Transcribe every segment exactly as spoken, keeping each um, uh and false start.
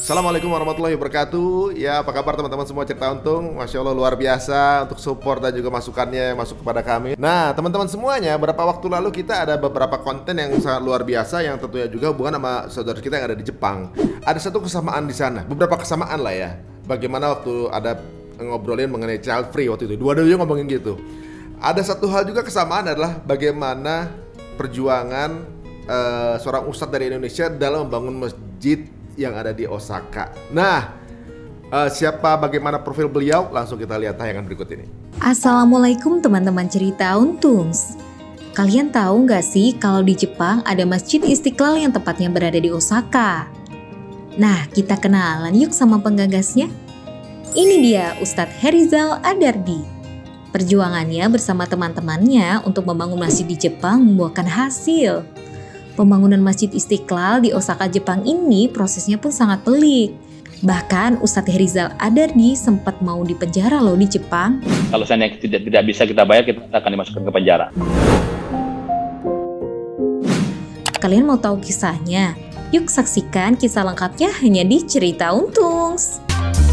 Assalamualaikum warahmatullahi wabarakatuh. Ya, apa kabar teman-teman semua Cerita Untung? Masya Allah luar biasa untuk support dan juga masukannya yang masuk kepada kami. Nah, teman-teman semuanya, beberapa waktu lalu kita ada beberapa konten yang sangat luar biasa yang tentunya juga hubungan sama saudara kita yang ada di Jepang. Ada satu kesamaan di sana, beberapa kesamaan lah ya. Bagaimana waktu ada ngobrolin mengenai child free waktu itu, dua-duanya ngomongin gitu. Ada satu hal juga kesamaan adalah bagaimana perjuangan uh, seorang ustadz dari Indonesia dalam membangun masjid yang ada di Osaka. Nah, uh, siapa bagaimana profil beliau? Langsung kita lihat tayangan berikut ini. Assalamualaikum teman-teman Cerita Untungs. Kalian tahu nggak sih kalau di Jepang ada Masjid Istiqlal yang tepatnya berada di Osaka? Nah, kita kenalan yuk sama penggagasnya. Ini dia Ustadz Herizal Adardi. Perjuangannya bersama teman-temannya untuk membangun masjid di Jepang membuahkan hasil. Pembangunan Masjid Istiqlal di Osaka, Jepang ini prosesnya pun sangat pelik. Bahkan Ustadz Herizal Adardi sempat mau dipenjara loh di Jepang. Kalau seandainya tidak, tidak bisa kita bayar, kita akan dimasukkan ke penjara. Kalian mau tahu kisahnya? Yuk saksikan kisah lengkapnya hanya di Cerita Untungs.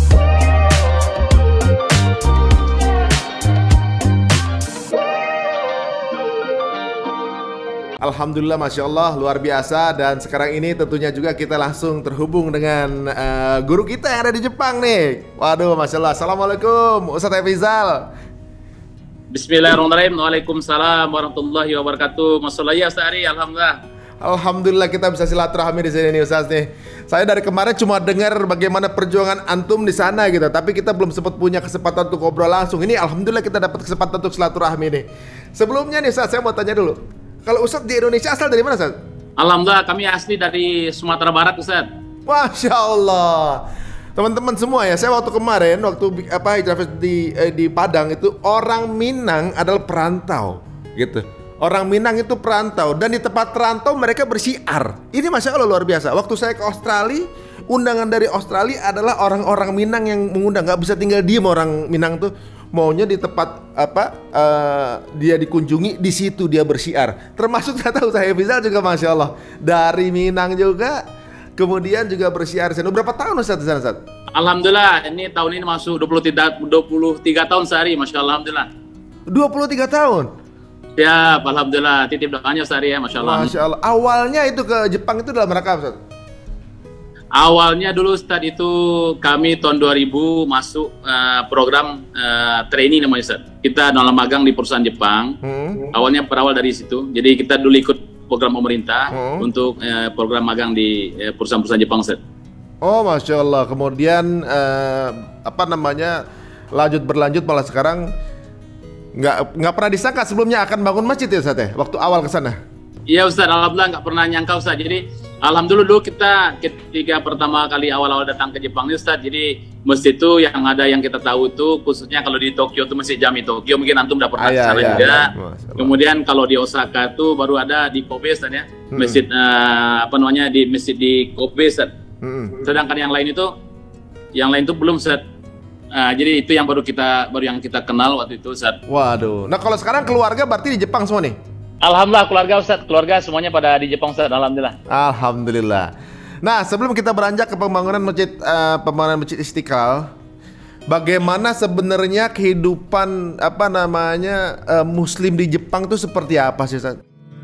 Alhamdulillah, Masya Allah, luar biasa. Dan sekarang ini tentunya juga kita langsung terhubung dengan uh, guru kita yang ada di Jepang nih. Waduh, Masya Allah. Assalamualaikum, Ustadz Herizal. Bismillahirrahmanirrahim. Waalaikumsalam warahmatullahi wabarakatuh. Masolaya sehari, Alhamdulillah. Alhamdulillah kita bisa silaturahmi di sini nih Ustaz nih. Saya dari kemarin cuma dengar bagaimana perjuangan antum di sana gitu, tapi kita belum sempat punya kesempatan untuk ngobrol langsung. Ini Alhamdulillah kita dapat kesempatan untuk silaturahmi nih. Sebelumnya nih Ustaz, saya mau tanya dulu. Kalau Ustadz di Indonesia asal dari mana, Ustadz? Alhamdulillah, kami asli dari Sumatera Barat, Ustadz. Masya Allah. Teman-teman semua ya, saya waktu kemarin, waktu apa di, eh, di Padang itu, orang Minang adalah perantau, gitu. Orang Minang itu perantau, dan di tempat perantau mereka bersyiar. Ini Masya Allah luar biasa. Waktu saya ke Australia, undangan dari Australia adalah orang-orang Minang yang mengundang. Gak bisa tinggal diem orang Minang tuh. Maunya di tempat apa uh, dia dikunjungi, di situ dia bersiar. Termasuk saya tahu saya Herizal juga Masya Allah dari Minang juga, kemudian juga bersiar. Berapa tahun Ustaz di sana, Ustaz? Alhamdulillah, ini tahun ini masuk dua puluh tiga tahun sehari, Masya Allah, Alhamdulillah. dua puluh tiga tahun? Ya, Alhamdulillah, titip doanya sehari ya, Masya Allah. Masya Allah. Awalnya itu ke Jepang itu dalam rangka, Ustaz? Awalnya dulu Ustadz itu kami tahun dua ribu masuk uh, program uh, training namanya Ustadz. Kita dalam magang di perusahaan Jepang. Hmm. Awalnya berawal dari situ. Jadi kita dulu ikut program pemerintah hmm. untuk uh, program magang di uh, perusahaan-perusahaan Jepang Ustadz. Oh Masya Allah. Kemudian uh, apa namanya lanjut berlanjut malah sekarang nggak nggak pernah disangka sebelumnya akan bangun masjid ya Ustadz ya? Waktu awal ke sana. Iya Ustadz, alhamdulillah nggak pernah nyangka Ustadz. Jadi alhamdulillah dulu kita ketika pertama kali awal-awal datang ke Jepang ini Ustadz, jadi masjid itu yang ada yang kita tahu itu khususnya kalau di Tokyo itu masjid Jami Tokyo, mungkin antum udah pernah ah, ke sana iya, juga. Iya, kemudian kalau di Osaka itu baru ada di Kobe Ustadz ya, hmm. masjid uh, apa namanya di masjid di Kobe Ustadz. Hmm. Sedangkan yang lain itu, yang lain itu belum Ustadz. Uh, jadi itu yang baru kita baru yang kita kenal waktu itu Ustadz. Waduh. Nah kalau sekarang keluarga berarti di Jepang semua nih? Alhamdulillah keluarga Ustadz, keluarga semuanya pada di Jepang Ustadz, Alhamdulillah. Alhamdulillah. Nah sebelum kita beranjak ke pembangunan masjid uh, pembangunan masjid Istiqlal, bagaimana sebenarnya kehidupan apa namanya uh, Muslim di Jepang itu seperti apa sih Ustadz?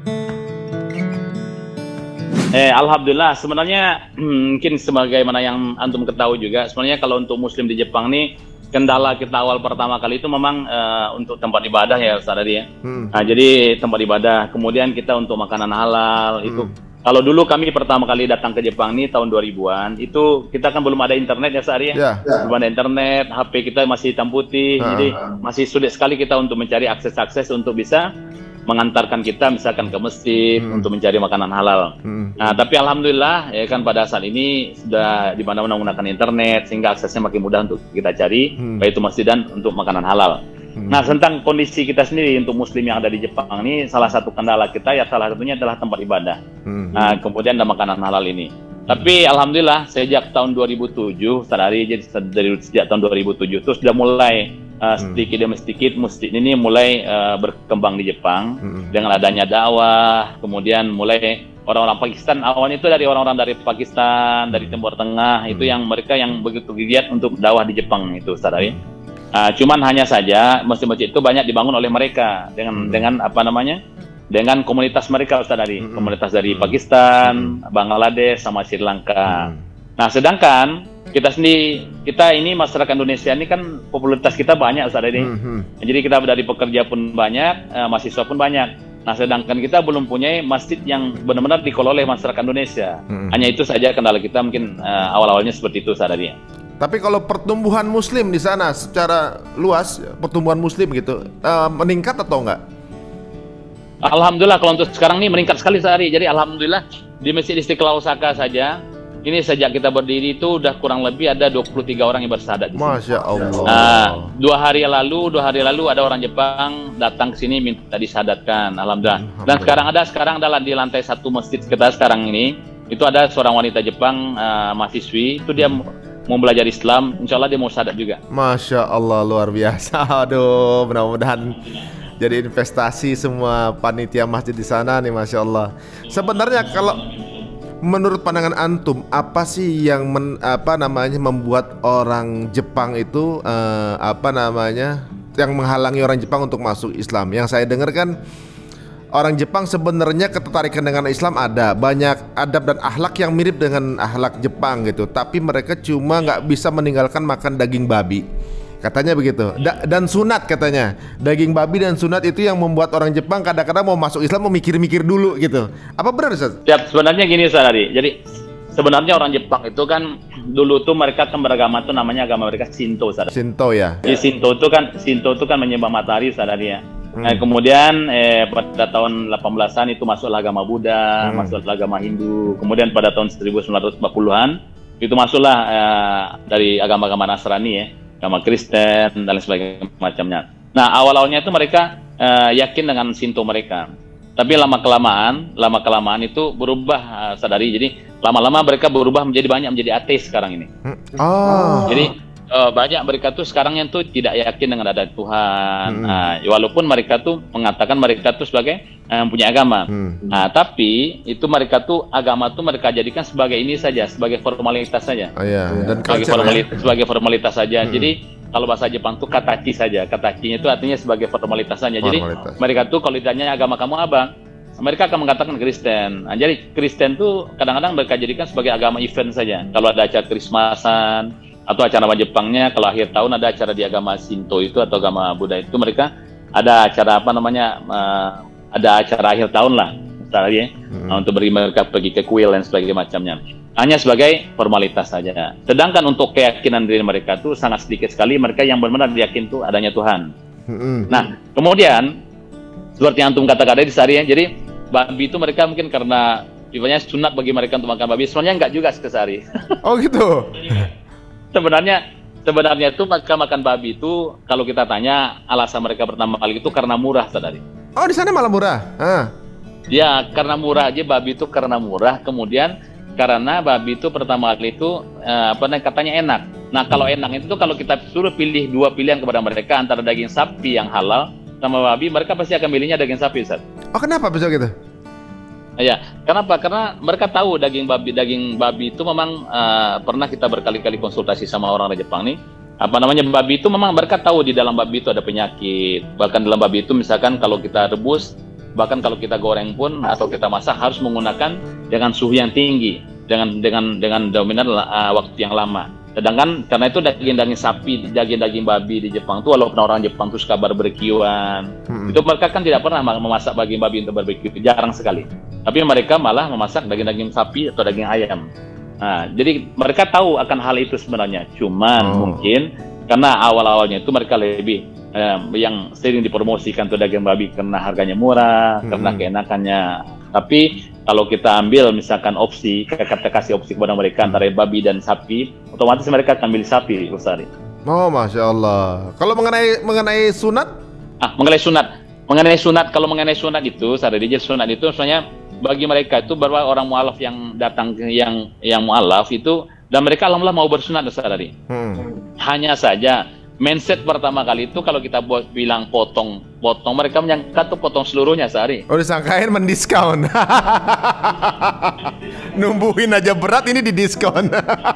Eh, Alhamdulillah sebenarnya mungkin sebagaimana yang antum ketahui juga, sebenarnya kalau untuk Muslim di Jepang nih kendala kita awal pertama kali itu memang uh, untuk tempat ibadah ya Ustaz tadi ya. Hmm. Nah, jadi tempat ibadah, kemudian kita untuk makanan halal hmm. itu. Kalau dulu kami pertama kali datang ke Jepang nih tahun dua ribuan, itu kita kan belum ada internet ya Ustaz ya. Yeah. Belum ada internet, H P kita masih hitam putih, uh. jadi masih sulit sekali kita untuk mencari akses-akses untuk bisa mengantarkan kita misalkan ke masjid hmm. untuk mencari makanan halal. Hmm. Nah, tapi alhamdulillah ya kan pada saat ini sudah di mana-mana menggunakan internet sehingga aksesnya makin mudah untuk kita cari hmm. baik itu masjid dan untuk makanan halal. Hmm. Nah, tentang kondisi kita sendiri untuk Muslim yang ada di Jepang ini salah satu kendala kita ya salah satunya adalah tempat ibadah. Hmm. Nah, kemudian ada makanan halal ini. Tapi alhamdulillah sejak tahun dua ribu tujuh, sadari jadi dari sejak tahun dua ribu tujuh itu sudah mulai uh, sedikit demi sedikit masjid ini mulai uh, berkembang di Jepang hmm. dengan adanya dakwah, kemudian mulai orang-orang Pakistan. Awalnya itu dari orang-orang dari Pakistan, dari Timur Tengah, itu yang mereka yang begitu giat untuk dakwah di Jepang itu, Ustaz Ali. Uh, cuman hanya saja masjid-masjid itu banyak dibangun oleh mereka dengan hmm. dengan apa namanya dengan komunitas mereka, Ustaz Ali, hmm. komunitas dari hmm. Pakistan, hmm. Bangladesh, sama Sri Lanka. Hmm. Nah, sedangkan kita sendiri, kita ini masyarakat Indonesia ini kan popularitas kita banyak, Ustaz Ali. Hmm. Jadi kita dari pekerja pun banyak, uh, mahasiswa pun banyak. Nah, sedangkan kita belum punya masjid yang benar-benar dikelola oleh masyarakat Indonesia. Hmm. Hanya itu saja kendala kita mungkin uh, awal-awalnya seperti itu, Ustaz Ali. Tapi kalau pertumbuhan Muslim di sana secara luas, pertumbuhan Muslim gitu, uh, meningkat atau enggak? Alhamdulillah kalau untuk sekarang ini meningkat sekali sehari. Jadi alhamdulillah di Masjid Istiqlal Osaka saja, ini sejak kita berdiri itu udah kurang lebih ada dua puluh tiga orang yang bersahadat di sini. Masya Allah. Nah, dua hari lalu, dua hari lalu ada orang Jepang datang ke sini minta disahadatkan. Alhamdulillah. Alhamdulillah. Dan sekarang ada sekarang adalah di lantai satu masjid kita sekarang ini, itu ada seorang wanita Jepang uh, mahasiswi, itu dia mau belajar Islam, insya Allah dia mau syahadat juga. Masya Allah, luar biasa. Aduh, mudah-mudahan jadi investasi semua panitia masjid di sana nih, Masya Allah. Sebenarnya kalau menurut pandangan antum, apa sih yang men, apa namanya membuat orang Jepang itu eh, apa namanya yang menghalangi orang Jepang untuk masuk Islam? Yang saya dengar kan orang Jepang sebenarnya ketertarikan dengan Islam ada, banyak adab dan akhlak yang mirip dengan akhlak Jepang gitu. Tapi mereka cuma nggak bisa meninggalkan makan daging babi, katanya begitu. Da dan sunat katanya, daging babi dan sunat itu yang membuat orang Jepang kadang-kadang mau masuk Islam mau mikir-mikir dulu gitu. Apa benar, Ustaz? Ya, sebenarnya gini, Ustaz Ari. Jadi sebenarnya orang Jepang itu kan dulu tuh mereka kan beragama tuh namanya agama mereka Shinto, Ustaz. Shinto ya. Jadi Shinto itu kan Shinto itu kan menyembah matahari, Ustaz Ari ya. Hmm. Nah, kemudian eh, pada tahun delapan belasan itu masuklah agama Buddha, hmm. masuklah agama Hindu. Kemudian pada tahun seribu sembilan ratus empat puluhan itu masuklah eh, dari agama-agama Nasrani ya, agama Kristen dan lain sebagainya macamnya. Nah, awal-awalnya itu mereka eh, yakin dengan Shinto mereka. Tapi lama kelamaan, lama kelamaan itu berubah, uh, sadari. Jadi lama-lama mereka berubah menjadi banyak menjadi ateis sekarang ini. Oh. Jadi uh, banyak mereka tuh sekarang yang tuh tidak yakin dengan ada Tuhan. Hmm. Nah, walaupun mereka tuh mengatakan mereka tuh sebagai uh, punya agama. Hmm. Nah, tapi itu mereka tuh agama tuh mereka jadikan sebagai ini saja, sebagai formalitas saja. Oh, iya. Dan sebagai formalitas, ya? sebagai formalitas saja. Hmm. Jadi kalau bahasa Jepang tuh katachi saja. Katachinya itu artinya sebagai formalitas saja. Jadi formalitas. Mereka tuh kalau ditanya agama kamu apa, mereka akan mengatakan Kristen. Nah, jadi Kristen tuh kadang-kadang mereka jadikan sebagai agama event saja. Kalau ada acara Krismasan atau acara Jepangnya, kalau akhir tahun ada acara di agama Shinto itu atau agama Buddha itu mereka ada acara apa namanya, uh, ada acara akhir tahun lah, misalnya hmm. uh, untuk beri mereka pergi ke kuil dan sebagainya macamnya. Hanya sebagai formalitas saja. Sedangkan untuk keyakinan diri mereka tuh sangat sedikit sekali mereka yang benar-benar yakin tuh adanya Tuhan. Mm-hmm. Nah, kemudian seperti yang antum kata-kata di sehari ya, jadi babi itu mereka mungkin karena tipenya sunat bagi mereka untuk makan babi. Sebenarnya enggak juga sekesari. Oh gitu. sebenarnya sebenarnya itu mereka makan babi itu kalau kita tanya alasan mereka pertama kali itu karena murah, sadari. Oh, di sana malah murah. Ah. Ya, karena murah aja babi itu karena murah. Kemudian karena babi itu pertama kali itu uh, apa namanya katanya enak. Nah, kalau enak itu kalau kita suruh pilih dua pilihan kepada mereka antara daging sapi yang halal sama babi, mereka pasti akan pilihnya daging sapi, Ustaz. Oh, kenapa bisa gitu? Ya, kenapa? Karena mereka tahu daging babi daging babi itu memang uh, pernah kita berkali-kali konsultasi sama orang dari Jepang nih. Apa namanya babi itu memang mereka tahu di dalam babi itu ada penyakit. Bahkan dalam babi itu misalkan kalau kita rebus, bahkan kalau kita goreng pun atau kita masak harus menggunakan dengan suhu yang tinggi, dengan dengan dengan dominan uh, waktu yang lama. Sedangkan karena itu daging-daging sapi, daging-daging babi di Jepang itu walaupun orang Jepang itu suka barbekyuan, hmm. itu mereka kan tidak pernah memasak daging babi untuk barbeque, jarang sekali. Tapi mereka malah memasak daging-daging sapi atau daging ayam. Nah, jadi mereka tahu akan hal itu sebenarnya. Cuman oh. mungkin karena awal-awalnya itu mereka lebih eh, yang sering dipromosikan tuh daging babi karena harganya murah, hmm. karena keenakannya. Tapi kalau kita ambil misalkan opsi, kita kasih opsi kepada mereka antara babi dan sapi, otomatis mereka akan pilih sapi, Ustaz. Oh, Masya Allah. Kalau mengenai mengenai sunat? Ah, mengenai sunat, mengenai sunat, kalau mengenai sunat itu, Ustaz, jadi sunat itu sebenarnya bagi mereka itu bahwa orang mualaf yang datang yang yang mualaf itu dan mereka alhamdulillah mau bersunat, Ustaz. Hmm. Hanya saja mindset pertama kali itu kalau kita buat bilang potong, potong mereka menyangka tuh potong seluruhnya sehari. Oh, disangkain mendiskon. Numbuhin aja berat, ini didiskon.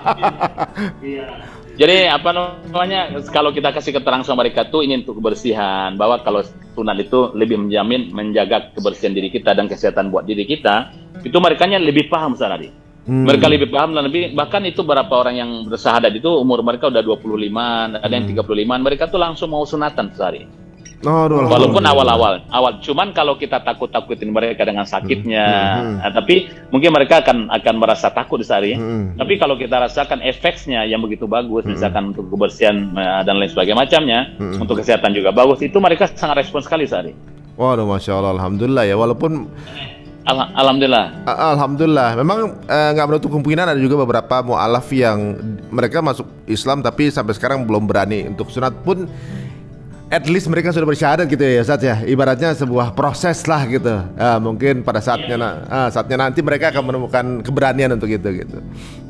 Jadi apa namanya, kalau kita kasih keterangan sama mereka tuh ini untuk kebersihan, bahwa kalau sunat itu lebih menjamin menjaga kebersihan diri kita dan kesehatan buat diri kita, itu mereka lebih paham sehari. Hmm. Mereka lebih paham dan lebih, bahkan itu beberapa orang yang bersahadat itu umur mereka udah dua puluh lima, ada yang tiga puluh lima, mereka tuh langsung mau sunatan sehari. Oh, walaupun awal-awal, awal, cuman kalau kita takut-takutin mereka dengan sakitnya, hmm. Hmm. Nah, tapi mungkin mereka akan akan merasa takut sehari. Hmm. Tapi kalau kita rasakan efeknya yang begitu bagus, hmm. misalkan untuk kebersihan dan lain sebagainya macamnya, hmm. untuk kesehatan juga bagus, itu mereka sangat respon sekali sehari. Waduh, masya Allah, alhamdulillah ya, walaupun Al Alhamdulillah. Alhamdulillah. Memang nggak eh, menutup kemungkinan ada juga beberapa mu'alaf yang mereka masuk Islam tapi sampai sekarang belum berani untuk sunat pun. At least mereka sudah bersyahadat gitu ya Ustaz ya. Ibaratnya sebuah proses lah gitu. Eh, mungkin pada saatnya eh, saatnya nanti mereka akan menemukan keberanian untuk itu gitu.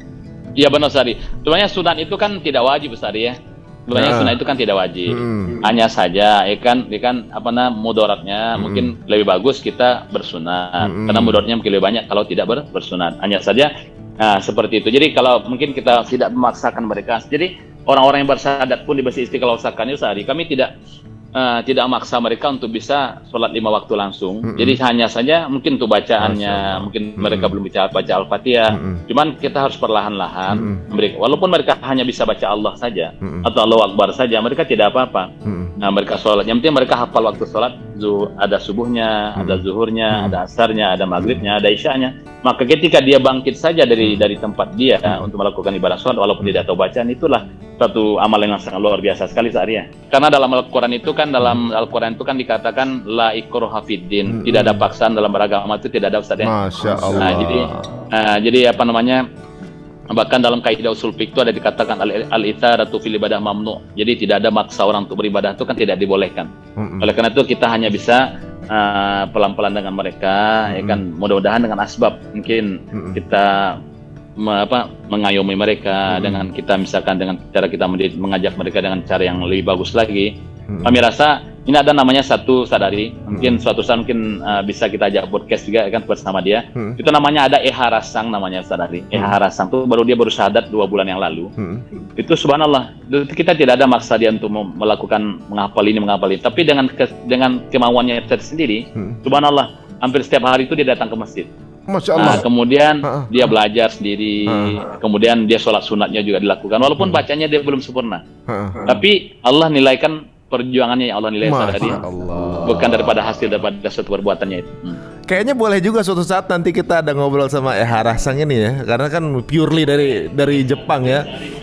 Iya benar Sari. Sebenarnya sunat itu kan tidak wajib Sari ya. Sebenarnya nah. sunat itu kan tidak wajib, hmm. hanya saja, ya kan, ya kan apa namanya mudaratnya hmm. mungkin lebih bagus kita bersunat, hmm. karena mudaratnya mungkin lebih banyak kalau tidak ber, bersunat. Hanya saja, nah, seperti itu. Jadi kalau mungkin kita tidak memaksakan mereka, jadi orang-orang yang bersyahadat pun di Masjid Istiqlal Osaka ini sehari, kami tidak uh, tidak memaksa mereka untuk bisa sholat lima waktu langsung. Hmm. Jadi hanya saja mungkin untuk bacaannya, mungkin hmm. mereka belum bisa baca Al-Fatihah. Hmm. Cuman kita harus perlahan-lahan, hmm. mereka, walaupun mereka hanya bisa baca Allah saja hmm. atau Allahu Akbar saja, mereka tidak apa-apa. Hmm. Nah, mereka sholat, yang penting mereka hafal waktu sholat. Zuh, ada subuhnya, hmm. ada zuhurnya, hmm. ada asarnya, ada maghribnya, ada isyanya. Maka ketika dia bangkit saja dari dari tempat dia hmm. untuk melakukan ibadah sholat, walaupun tidak tahu bacaan, itulah satu amal yang sangat luar biasa sekali sehari ya. Karena dalam Al-Quran itu kan dalam Al-Quran itu kan dikatakan la ikraha fiddin, hmm. tidak ada paksaan dalam beragama, itu tidak ada Ustaz ya. Masya Allah. Nah, jadi nah, jadi apa namanya? Bahkan dalam kaidah usul fiqh itu ada dikatakan al-itharatu fil ibadah mamnu. Jadi tidak ada maksa orang untuk beribadah, itu kan tidak dibolehkan. Hmm. Oleh karena itu kita hanya bisa pelan-pelan uh, dengan mereka, hmm. ya kan, mudah-mudahan dengan asbab mungkin hmm. kita me, apa, mengayomi mereka hmm. dengan kita misalkan dengan cara kita mengajak mereka dengan cara yang lebih bagus lagi. Hmm. Kami rasa ini ada namanya satu sadari, mungkin hmm. suatu saat mungkin uh, bisa kita ajak podcast juga ya kan bersama dia. Hmm. Itu namanya ada Eha Rasang namanya sadari. Hmm. Eha Rasang tuh baru dia baru syahadat dua bulan yang lalu. Hmm. Itu subhanallah, kita tidak ada maksa dia untuk melakukan menghafal ini menghafal ini, tapi dengan ke, dengan kemauannya tersendiri, hmm. subhanallah, hampir setiap hari itu dia datang ke masjid. Masya Allah. Nah, kemudian ha, ha. dia belajar sendiri, ha, ha. kemudian dia sholat sunatnya juga dilakukan, walaupun hmm. bacanya dia belum sempurna. Ha, ha. Tapi Allah nilaikan perjuangannya, Allah nilai sadari, bukan daripada hasil daripada satu perbuatannya itu. Hmm. Kayaknya boleh juga suatu saat nanti kita ada ngobrol sama Eha Rasang ini ya, karena kan purely dari dari Jepang ya.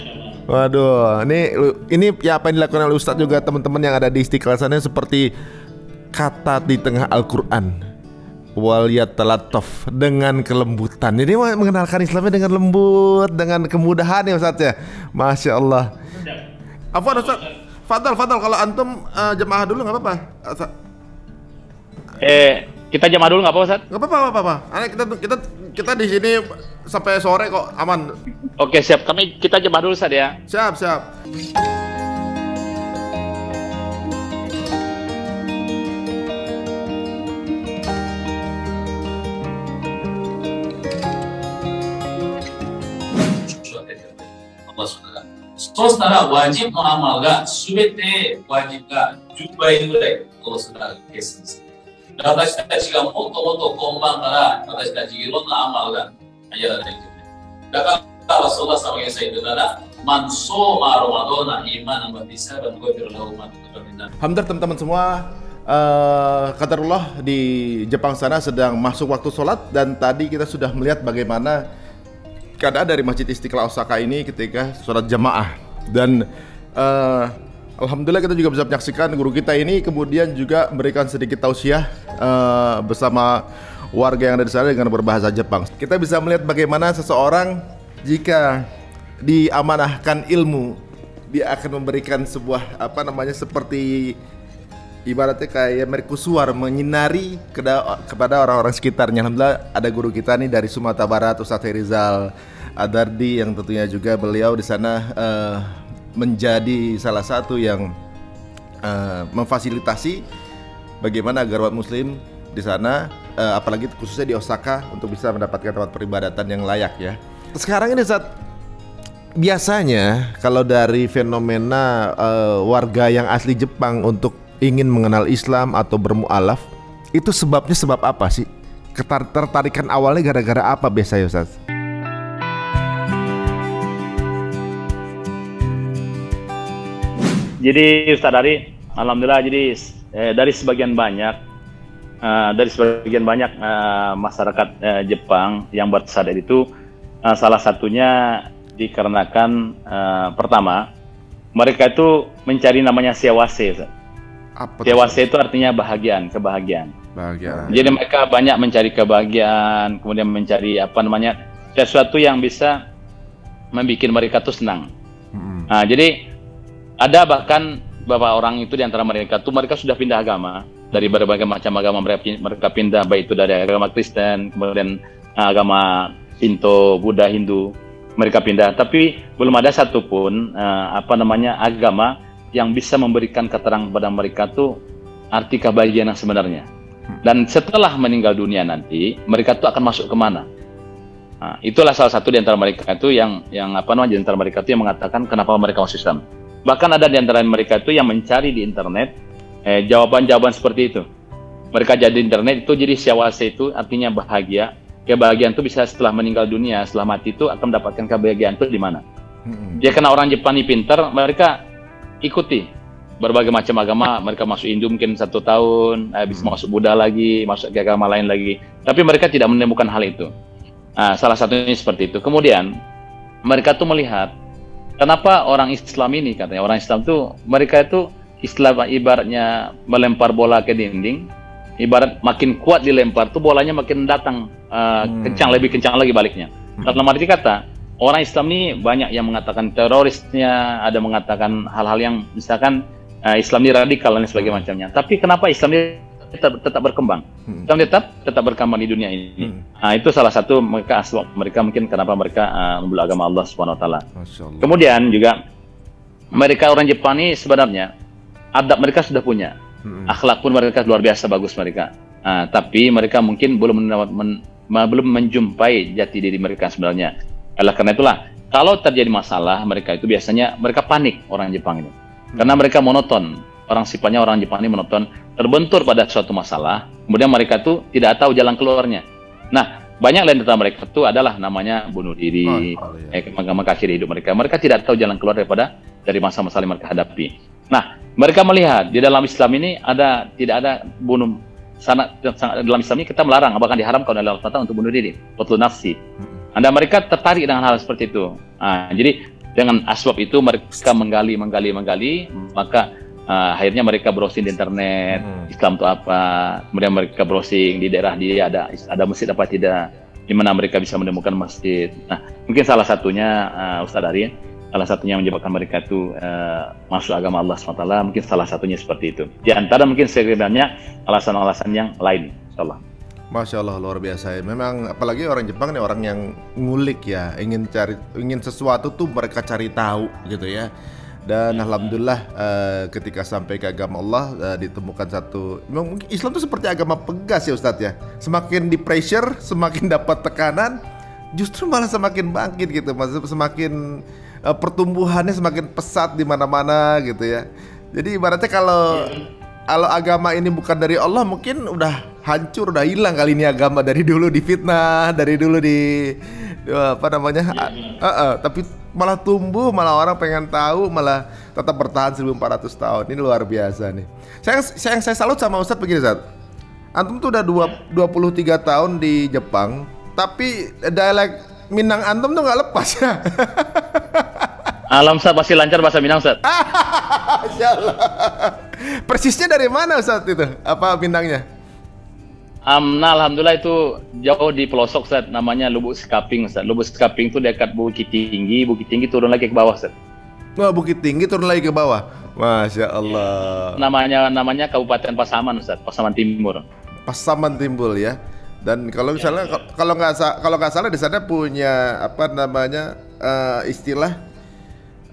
Waduh, ini ini ya apa yang dilakukan oleh Ustadz juga teman-teman yang ada di Istiqlal sana seperti kata di tengah Al-Quran. Wal yatalattaf, dengan kelembutan. Jadi mengenalkan Islamnya dengan lembut, dengan kemudahan ya Ustadz ya. Masya Allah. Apa Ustadz? Fadal, Fadal, kalau antum uh, jemaah dulu nggak apa-apa. Eh, kita jemaah dulu nggak apa-apa, Ustaz? Nggak apa-apa, nggak apa-apa. Kita kita kita di sini sampai sore kok, aman. Oke, siap. Kami kita jemaah dulu, Ustaz ya. Siap, siap. Allah Subhanahu. そうしたらワジブのアマルがすべてワジブがじゅっばいぐらい増すなるケースです。私たちがもっともっと今晩から私たちいろんなアマルがやらないといけない。だからラスールさんが言ってたら、マンソーマロマドナイマンバティサバンゴフィルラウマンとかみんな。 Alhamdulillah teman-teman semua, uh, qadarullah di Jepang sana sedang masuk waktu sholat, dan tadi kita sudah melihat bagaimana keadaan dari Masjid Istiqlal Osaka ini ketika sholat jamaah. Dan uh, alhamdulillah kita juga bisa menyaksikan guru kita ini kemudian juga memberikan sedikit tausiah uh, bersama warga yang ada di sana dengan berbahasa Jepang. Kita bisa melihat bagaimana seseorang jika diamanahkan ilmu, dia akan memberikan sebuah apa namanya seperti ibaratnya kayak mercusuar menyinari kepada orang-orang sekitarnya. Alhamdulillah ada guru kita nih dari Sumatera Barat, Ustadz Rizal Adardi, yang tentunya juga beliau di sana uh, menjadi salah satu yang uh, memfasilitasi bagaimana agar umat muslim di sana, uh, apalagi khususnya di Osaka, untuk bisa mendapatkan tempat peribadatan yang layak ya. Sekarang ini saat biasanya kalau dari fenomena uh, warga yang asli Jepang untuk ingin mengenal Islam atau bermualaf, itu sebabnya sebab apa sih? Ketertarikan awalnya gara-gara apa biasanya, Ustaz? Jadi Ustaz Ari, alhamdulillah, jadi eh, dari sebagian banyak uh, dari sebagian banyak uh, masyarakat uh, Jepang yang bersadar itu, uh, salah satunya dikarenakan uh, pertama, mereka itu mencari namanya sewase. Ustaz. Apa Sewase itu artinya bahagian, kebahagiaan. Bahagiaan. Jadi mereka banyak mencari kebahagiaan, kemudian mencari apa namanya sesuatu yang bisa membuat mereka tuh senang. Hmm. Nah, jadi ada bahkan beberapa orang itu di antara mereka tuh mereka sudah pindah agama dari berbagai macam agama, mereka mereka pindah, baik itu dari agama Kristen, kemudian agama Shinto, Buddha, Hindu, mereka pindah. Tapi belum ada satupun uh, apa namanya agama yang bisa memberikan keterangan kepada mereka tuh arti kebahagiaan yang sebenarnya. Dan setelah meninggal dunia nanti, mereka tuh akan masuk kemana? Nah, itulah salah satu di antara mereka itu yang yang apa namanya di antara mereka itu yang mengatakan kenapa mereka masuk Islam. Bahkan ada di antara mereka itu yang mencari di internet eh, jawaban-jawaban seperti itu. Mereka jadi internet itu jadi syawase itu artinya bahagia. Kebahagiaan itu bisa setelah meninggal dunia, setelah mati itu akan mendapatkan kebahagiaan itu di mana? Hmm. Ya karena orang Jepang ini pintar, mereka ikuti berbagai macam agama. Mereka masuk Hindu mungkin satu tahun, habis hmm. masuk Buddha lagi, masuk ke agama lain lagi. Tapi mereka tidak menemukan hal itu. Nah, salah satunya seperti itu. Kemudian mereka tuh melihat kenapa orang Islam ini, katanya orang Islam tuh mereka itu Islam ibaratnya melempar bola ke dinding, ibarat makin kuat dilempar tuh bolanya makin datang uh, hmm. kencang, lebih kencang lagi baliknya. Hmm. Dalam arti kata orang Islam ini banyak yang mengatakan terorisnya, ada mengatakan hal-hal yang misalkan uh, Islam ini radikal dan sebagainya macamnya. Tapi kenapa Islam ini tetap, tetap berkembang? Hmm. Islam tetap tetap berkembang di dunia ini. Hmm. Nah, itu salah satu mereka asbab mereka mungkin kenapa mereka uh, membela agama Allah Subhanahu wa taala. Kemudian juga mereka orang Jepang ini sebenarnya adab mereka sudah punya. Hmm. Akhlak pun mereka luar biasa bagus mereka. Uh, tapi mereka mungkin belum men, men, belum menjumpai jati diri mereka sebenarnya. Oleh karena itulah kalau terjadi masalah mereka itu biasanya mereka panik orang Jepang itu. Hmm. Karena mereka monoton. Orang sifatnya orang Jepang ini monoton, terbentur pada suatu masalah, kemudian mereka tuh tidak tahu jalan keluarnya. Nah, banyak lain antara mereka itu adalah namanya bunuh diri, oh, oh, iya. eh, mengakhiri hidup mereka. Mereka tidak tahu jalan keluar daripada dari masalah-masalah yang mereka hadapi. Nah, mereka melihat di dalam Islam ini ada tidak ada bunuh. Sana, dalam Islam ini kita melarang, bahkan diharamkan oleh Allah Taala untuk bunuh diri, qatlun nafsi. Anda mereka tertarik dengan hal seperti itu. Nah, jadi dengan asbab itu mereka menggali, menggali, menggali, maka Uh, akhirnya mereka browsing di internet, hmm. Islam itu apa, kemudian mereka browsing di daerah dia ada ada masjid apa tidak, di mana mereka bisa menemukan masjid. Nah, mungkin salah satunya uh, Ustaz Ari, salah satunya yang menyebabkan mereka itu uh, masuk agama Allah subhanahu wa taala, mungkin salah satunya seperti itu. Di antara mungkin sebenarnya alasan-alasan yang lain, insyaallah. Masya Allah, luar biasa ya. Memang apalagi orang Jepang nih orang yang ngulik ya, ingin cari, ingin sesuatu tuh mereka cari tahu gitu ya. Dan alhamdulillah uh, ketika sampai ke agama Allah uh, ditemukan satu, memang Islam itu seperti agama pegas ya Ustadz ya. Semakin di pressure, semakin dapat tekanan, justru malah semakin bangkit gitu, semakin uh, pertumbuhannya semakin pesat di mana-mana gitu ya. Jadi ibaratnya kalau kalau agama ini bukan dari Allah mungkin udah hancur, udah hilang kali ini agama, dari dulu difitnah, dari dulu di apa namanya, uh, uh, tapi malah tumbuh, malah orang pengen tahu, malah tetap bertahan seribu empat ratus tahun. Ini luar biasa nih. Saya yang saya salut sama Ustadz begini, Ustadz. Antum tuh udah dua puluh tiga tahun di Jepang, tapi dialek Minang antum tuh nggak lepas ya. Alam Ustadz pasti lancar bahasa Minang, Ustadz. Masyaallah. Persisnya dari mana Ustadz itu? Apa Minangnya? Um, nah, alhamdulillah itu jauh di pelosok, Ustaz. Namanya Lubuk Sekaping, Ustaz. Lubuk Sekaping itu dekat Bukit Tinggi, Bukit Tinggi turun lagi ke bawah, Ustaz. Wah, Bukit Tinggi turun lagi ke bawah. Masya Allah. Namanya namanya Kabupaten Pasaman, Ustaz. Pasaman Timur. Pasaman Timur ya. Dan kalau misalnya ya, ya. kalau nggak kalau nggak salah di sana punya apa namanya uh, istilah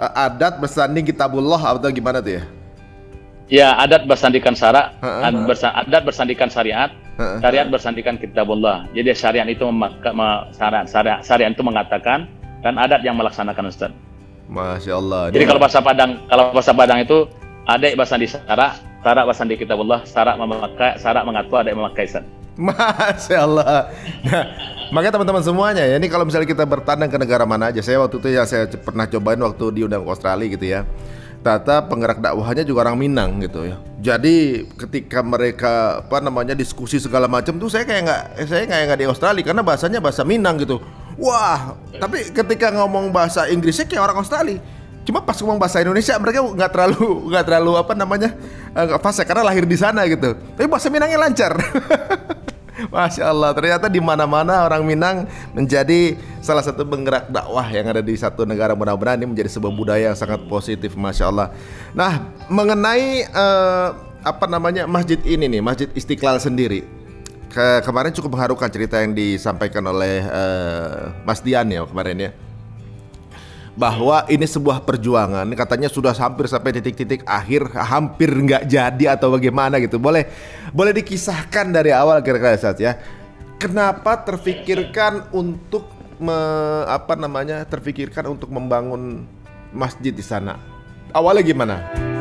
adat bersanding kitabullah atau gimana tuh ya? Ya, adat bersandingkan syara, Ha, ha, ad ha. bersa- adat bersandingkan syariat, Ha, ha. syariat bersandingkan kitabullah. Jadi syariat itu memaka, me- syariat, syariat, syariat itu mengatakan dan adat yang melaksanakan, Ustaz. Masya Allah. Jadi kalau bahasa Padang, kalau bahasa Padang itu adat bersandi syara, syara bersandi kitabullah, syara memakai, syara mengatur, adat memakai, Ustaz. Masya Allah. Nah, makanya teman-teman semuanya ya, ini kalau misalnya kita bertandang ke negara mana aja, saya waktu itu ya saya c- pernah cobain waktu diundang ke Australia gitu ya. Ternyata penggerak dakwahnya juga orang Minang gitu ya. Jadi ketika mereka apa namanya diskusi segala macam tuh saya kayak nggak, eh, saya kayak nggak di Australia karena bahasanya bahasa Minang gitu. Wah, tapi ketika ngomong bahasa Inggrisnya kayak orang Australia. Cuma pas ngomong bahasa Indonesia mereka nggak terlalu nggak terlalu apa namanya eh, nggak fasih karena lahir di sana gitu. Tapi bahasa Minangnya lancar. Masya Allah, ternyata di mana-mana orang Minang menjadi salah satu penggerak dakwah yang ada di satu negara. Mudah-mudahan ini menjadi sebuah budaya yang sangat positif, Masya Allah. Nah, mengenai eh, apa namanya masjid ini nih, Masjid Istiqlal sendiri, ke kemarin cukup mengharukan cerita yang disampaikan oleh eh, Mas Dian ya kemarin ya, bahwa ini sebuah perjuangan, katanya sudah hampir sampai titik-titik akhir, hampir nggak jadi atau bagaimana gitu. Boleh boleh dikisahkan dari awal kira-kira Ustaz ya, kenapa terfikirkan untuk me, apa namanya terfikirkan untuk membangun masjid di sana? Awalnya gimana?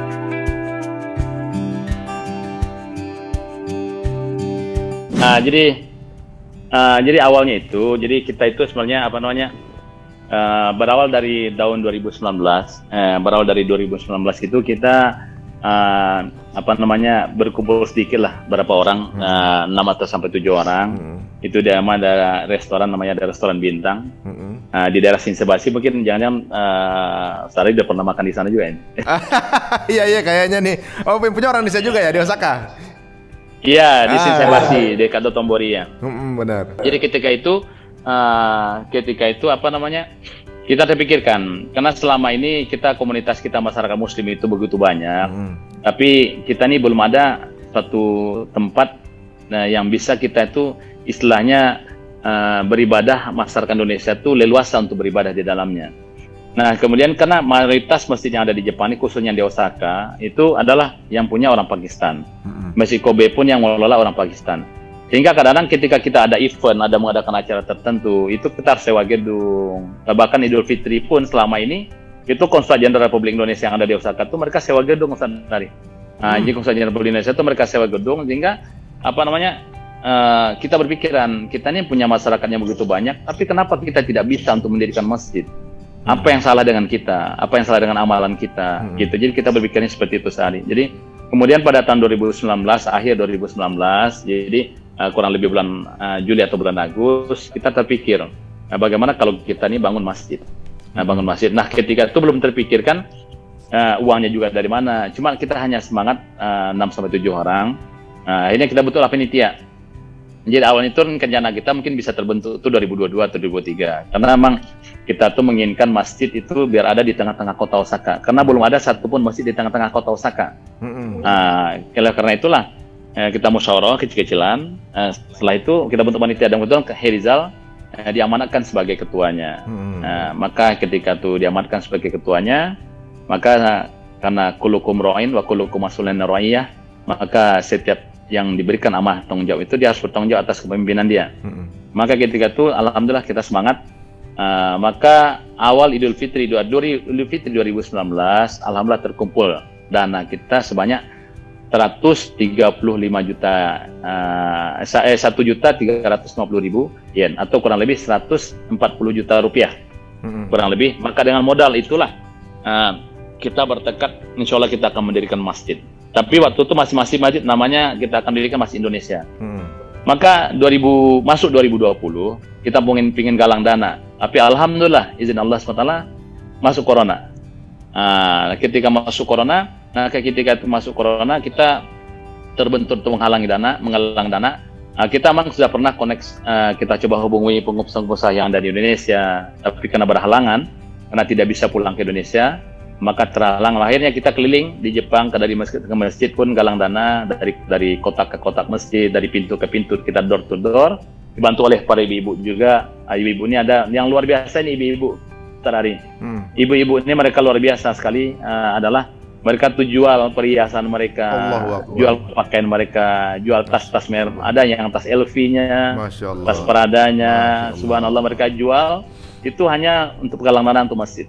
Nah, jadi uh, jadi awalnya itu, jadi kita itu sebenarnya apa namanya uh, berawal dari tahun dua ribu sembilan belas, uh, berawal dari dua ribu sembilan belas itu kita uh, apa namanya berkumpul sedikit lah, berapa orang, uh, enam atau sampai tujuh orang. Hmm. Itu di ada restoran, namanya ada restoran Bintang. Hmm. Uh, di daerah Sinsebasi, mungkin jangan-jangan uh, Sari udah pernah makan di sana juga ya? Iya iya kayaknya nih. Oh punya orang di sana juga ya di Osaka. Iya, di Ah. Sinsebasi, dekat Dotonbori ya. Hmm, benar. Jadi ketika itu, uh, ketika itu apa namanya, kita terpikirkan, karena selama ini kita komunitas kita masyarakat Muslim itu begitu banyak, Hmm. tapi kita ini belum ada satu tempat nah, yang bisa kita itu istilahnya uh, beribadah, masyarakat Indonesia itu leluasa untuk beribadah di dalamnya. Nah kemudian karena mayoritas masjid yang ada di Jepang, ini khususnya di Osaka, itu adalah yang punya orang Pakistan. Hmm. Masjid Kobe pun yang mengelola orang Pakistan. Sehingga kadang-kadang ketika kita ada event, ada mengadakan acara tertentu, itu kita harus sewa gedung. Bahkan Idul Fitri pun selama ini, itu Konsulat Jenderal Republik Indonesia yang ada di Osaka itu mereka sewa gedung, Ustaz Dari. Nah, Hmm. jadi Konsulat Jenderal Republik Indonesia itu mereka sewa gedung, sehingga apa namanya, uh, kita berpikiran, kita ini punya masyarakat yang begitu banyak, tapi kenapa kita tidak bisa untuk mendirikan masjid? Apa yang salah dengan kita? Apa yang salah dengan amalan kita? Hmm. Gitu. Jadi kita berpikirnya seperti itu sekali. Jadi kemudian pada tahun dua ribu sembilan belas, akhir dua ribu sembilan belas, jadi uh, kurang lebih bulan uh, Juli atau bulan Agustus, kita terpikir uh, bagaimana kalau kita ini bangun masjid. Nah, bangun masjid. Nah, ketika itu belum terpikirkan uh, uangnya juga dari mana. Cuma kita hanya semangat uh, enam sampai tujuh orang. Uh, akhirnya kita butuh panitia. Jadi awalnya itu rencana kita mungkin bisa terbentuk itu dua ribu dua puluh dua atau dua ribu dua puluh tiga. Karena memang kita tuh menginginkan masjid itu biar ada di tengah-tengah kota Osaka. Karena belum ada satupun masjid di tengah-tengah kota Osaka. Hmm. Nah, karena itulah eh, kita musyawarah kecil-kecilan. Eh, setelah itu kita bentuk panitia dan kebetulan Herizal eh, diamanatkan sebagai ketuanya. Hmm. Nah, maka ketika itu diamanatkan sebagai ketuanya, maka karena kulukum ro'in wa kulukum mas'ulun ra'iyah, maka setiap yang diberikan amanah tanggung jawab itu dia harus bertanggung jawab atas kepemimpinan dia. Hmm. Maka ketika itu alhamdulillah kita semangat. Uh, maka awal Idul Fitri Idul Fitri dua ribu sembilan belas alhamdulillah terkumpul dana kita sebanyak seratus tiga puluh lima juta uh, eh, satu juta tiga ratus lima puluh ribu yen atau kurang lebih seratus empat puluh juta rupiah. Hmm. Kurang lebih. Maka dengan modal itulah uh, kita bertekad insya Allah kita akan mendirikan masjid. Tapi waktu itu masing-masing masjid namanya kita akan dirikan Masjid Indonesia. Hmm. Maka dua ribu masuk dua ribu dua puluh kita pengen pingin galang dana. Tapi alhamdulillah izin Allah subhanahu wa taala masuk corona. Nah, ketika masuk corona, nah ketika itu masuk corona kita terbentur untuk menghalangi dana, menggalang dana. Nah, kita memang sudah pernah connect, uh, kita coba hubungi pengusaha-pengusaha yang ada di Indonesia, tapi karena berhalangan, karena tidak bisa pulang ke Indonesia. Maka terhalang, akhirnya kita keliling di Jepang, ke dari masjid ke masjid pun galang dana dari dari kotak ke kotak masjid, dari pintu ke pintu, kita door to door, dibantu oleh para ibu-ibu juga. Ibu-ibu ini ada yang luar biasa nih ibu-ibu. Ustaz Ari. Hmm. Ibu-ibu ini mereka luar biasa sekali, uh, adalah mereka tuh jual perhiasan mereka, Allahu Akbar. jual pakaian mereka, jual tas-tas merek, ada yang tas L V-nya, Masya Allah. tas Pradanya, Masya Allah. subhanallah mereka jual, itu hanya untuk galang dana untuk masjid.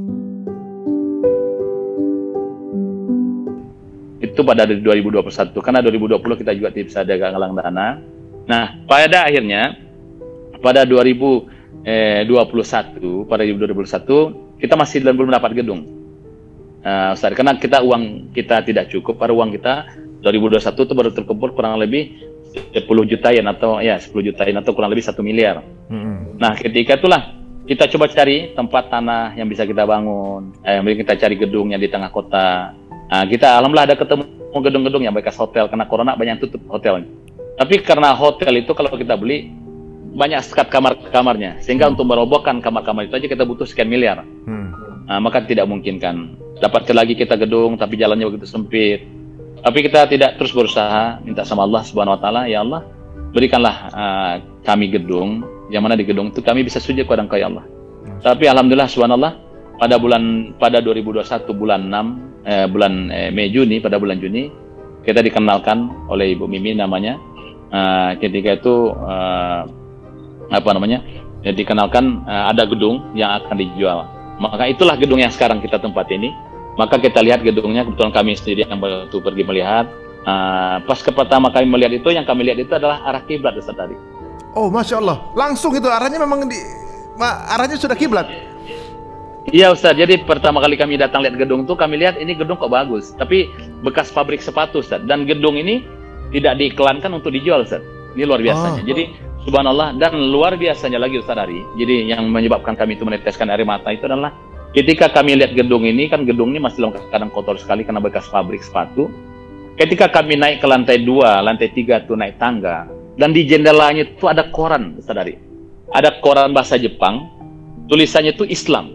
Itu pada dua ribu dua puluh satu, karena dua ribu dua puluh kita juga tidak bisa ada galang dana. Nah, pada akhirnya pada dua ribu dua puluh satu, pada dua ribu dua puluh satu kita masih belum dapat gedung. Uh, Ustaz, karena kita uang kita tidak cukup, pada uang kita dua ribu dua puluh satu itu baru terkumpul kurang lebih sepuluh juta yen atau ya sepuluh juta yen atau kurang lebih satu miliar. Hmm. Nah, ketika itulah kita coba cari tempat tanah yang bisa kita bangun, eh, kita cari gedung yang di tengah kota. Nah, kita alhamdulillah ada ketemu gedung-gedung yang bekas hotel, karena corona banyak tutup hotelnya. Tapi karena hotel itu kalau kita beli banyak sekat kamar-kamarnya, sehingga untuk merobohkan kamar-kamar itu aja kita butuh sekian miliar. Hmm. Nah, maka tidak mungkin kan. Dapatkan lagi kita gedung, tapi jalannya begitu sempit. Tapi kita tidak terus berusaha, minta sama Allah Subhanahu Wa Taala, ya Allah, berikanlah uh, kami gedung, yang mana di gedung itu kami bisa sujud kepada Engkau ya Allah. Hmm. Tapi alhamdulillah subhanallah, pada bulan pada dua ribu dua puluh satu bulan enam eh, bulan eh, Mei Juni, pada bulan Juni kita dikenalkan oleh Ibu Mimi namanya. Uh, ketika itu uh, apa namanya? Ya, dikenalkan uh, ada gedung yang akan dijual. Maka itulah gedung yang sekarang kita tempat ini. Maka kita lihat gedungnya, kebetulan kami sendiri yang waktu pergi melihat. Uh, pas ke pertama kami melihat itu, yang kami lihat itu adalah arah kiblat Ustaz tadi. Oh, Masya Allah, langsung itu arahnya memang di ma, arahnya sudah kiblat. Iya Ustaz, jadi pertama kali kami datang lihat gedung tuh kami lihat ini gedung kok bagus, tapi bekas pabrik sepatu Ustaz, dan gedung ini tidak diiklankan untuk dijual Ustaz. Ini luar biasanya. Oh. Jadi subhanallah, dan luar biasanya lagi Ustaz Ari. Jadi yang menyebabkan kami itu meneteskan air mata itu adalah ketika kami lihat gedung ini, kan gedung ini masih kadang kotor sekali karena bekas pabrik sepatu. Ketika kami naik ke lantai dua, lantai tiga tuh naik tangga, dan di jendelanya itu ada koran Ustaz Ari. Ada koran bahasa Jepang, tulisannya itu Islam.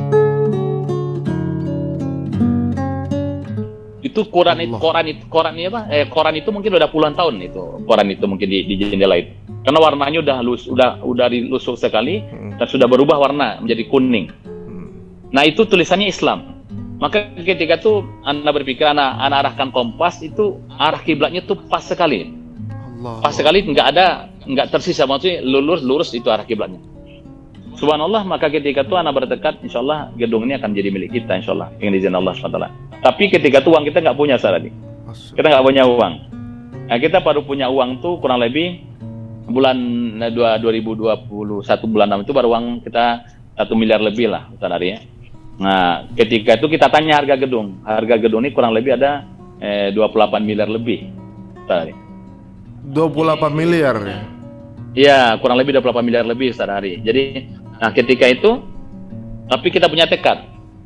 Itu koran itu koran itu koran ini apa? Eh koran itu mungkin udah puluhan tahun itu. Koran itu mungkin di, di jendela itu. Karena warnanya udah lus udah udah dilusuk sekali hmm. dan sudah berubah warna menjadi kuning. Hmm. Nah, itu tulisannya Islam. Maka ketika itu Anda berpikir Anda, Anda arahkan kompas itu arah kiblatnya tuh pas sekali. Allah. Pas sekali, nggak ada nggak tersisa, maksudnya lurus lurus itu arah kiblatnya. Subhanallah, maka ketika itu anak bertekad, insya Allah gedung ini akan jadi milik kita, insya Allah, dengan izin Allah subhanahu wa taala. Tapi ketika itu uang kita nggak punya saat ini, kita nggak punya uang. Nah, kita baru punya uang tuh kurang lebih bulan dua ribu dua puluh satu bulan enam itu baru uang kita satu miliar lebih lah, Ustaz Ari ya. Nah, ketika itu kita tanya harga gedung, harga gedung ini kurang lebih ada eh, dua puluh delapan miliar lebih, Ustaz Ari. dua puluh delapan miliar ya? Iya, kurang lebih dua puluh delapan miliar lebih, Ustaz Ari. Jadi nah, ketika itu, tapi kita punya tekad,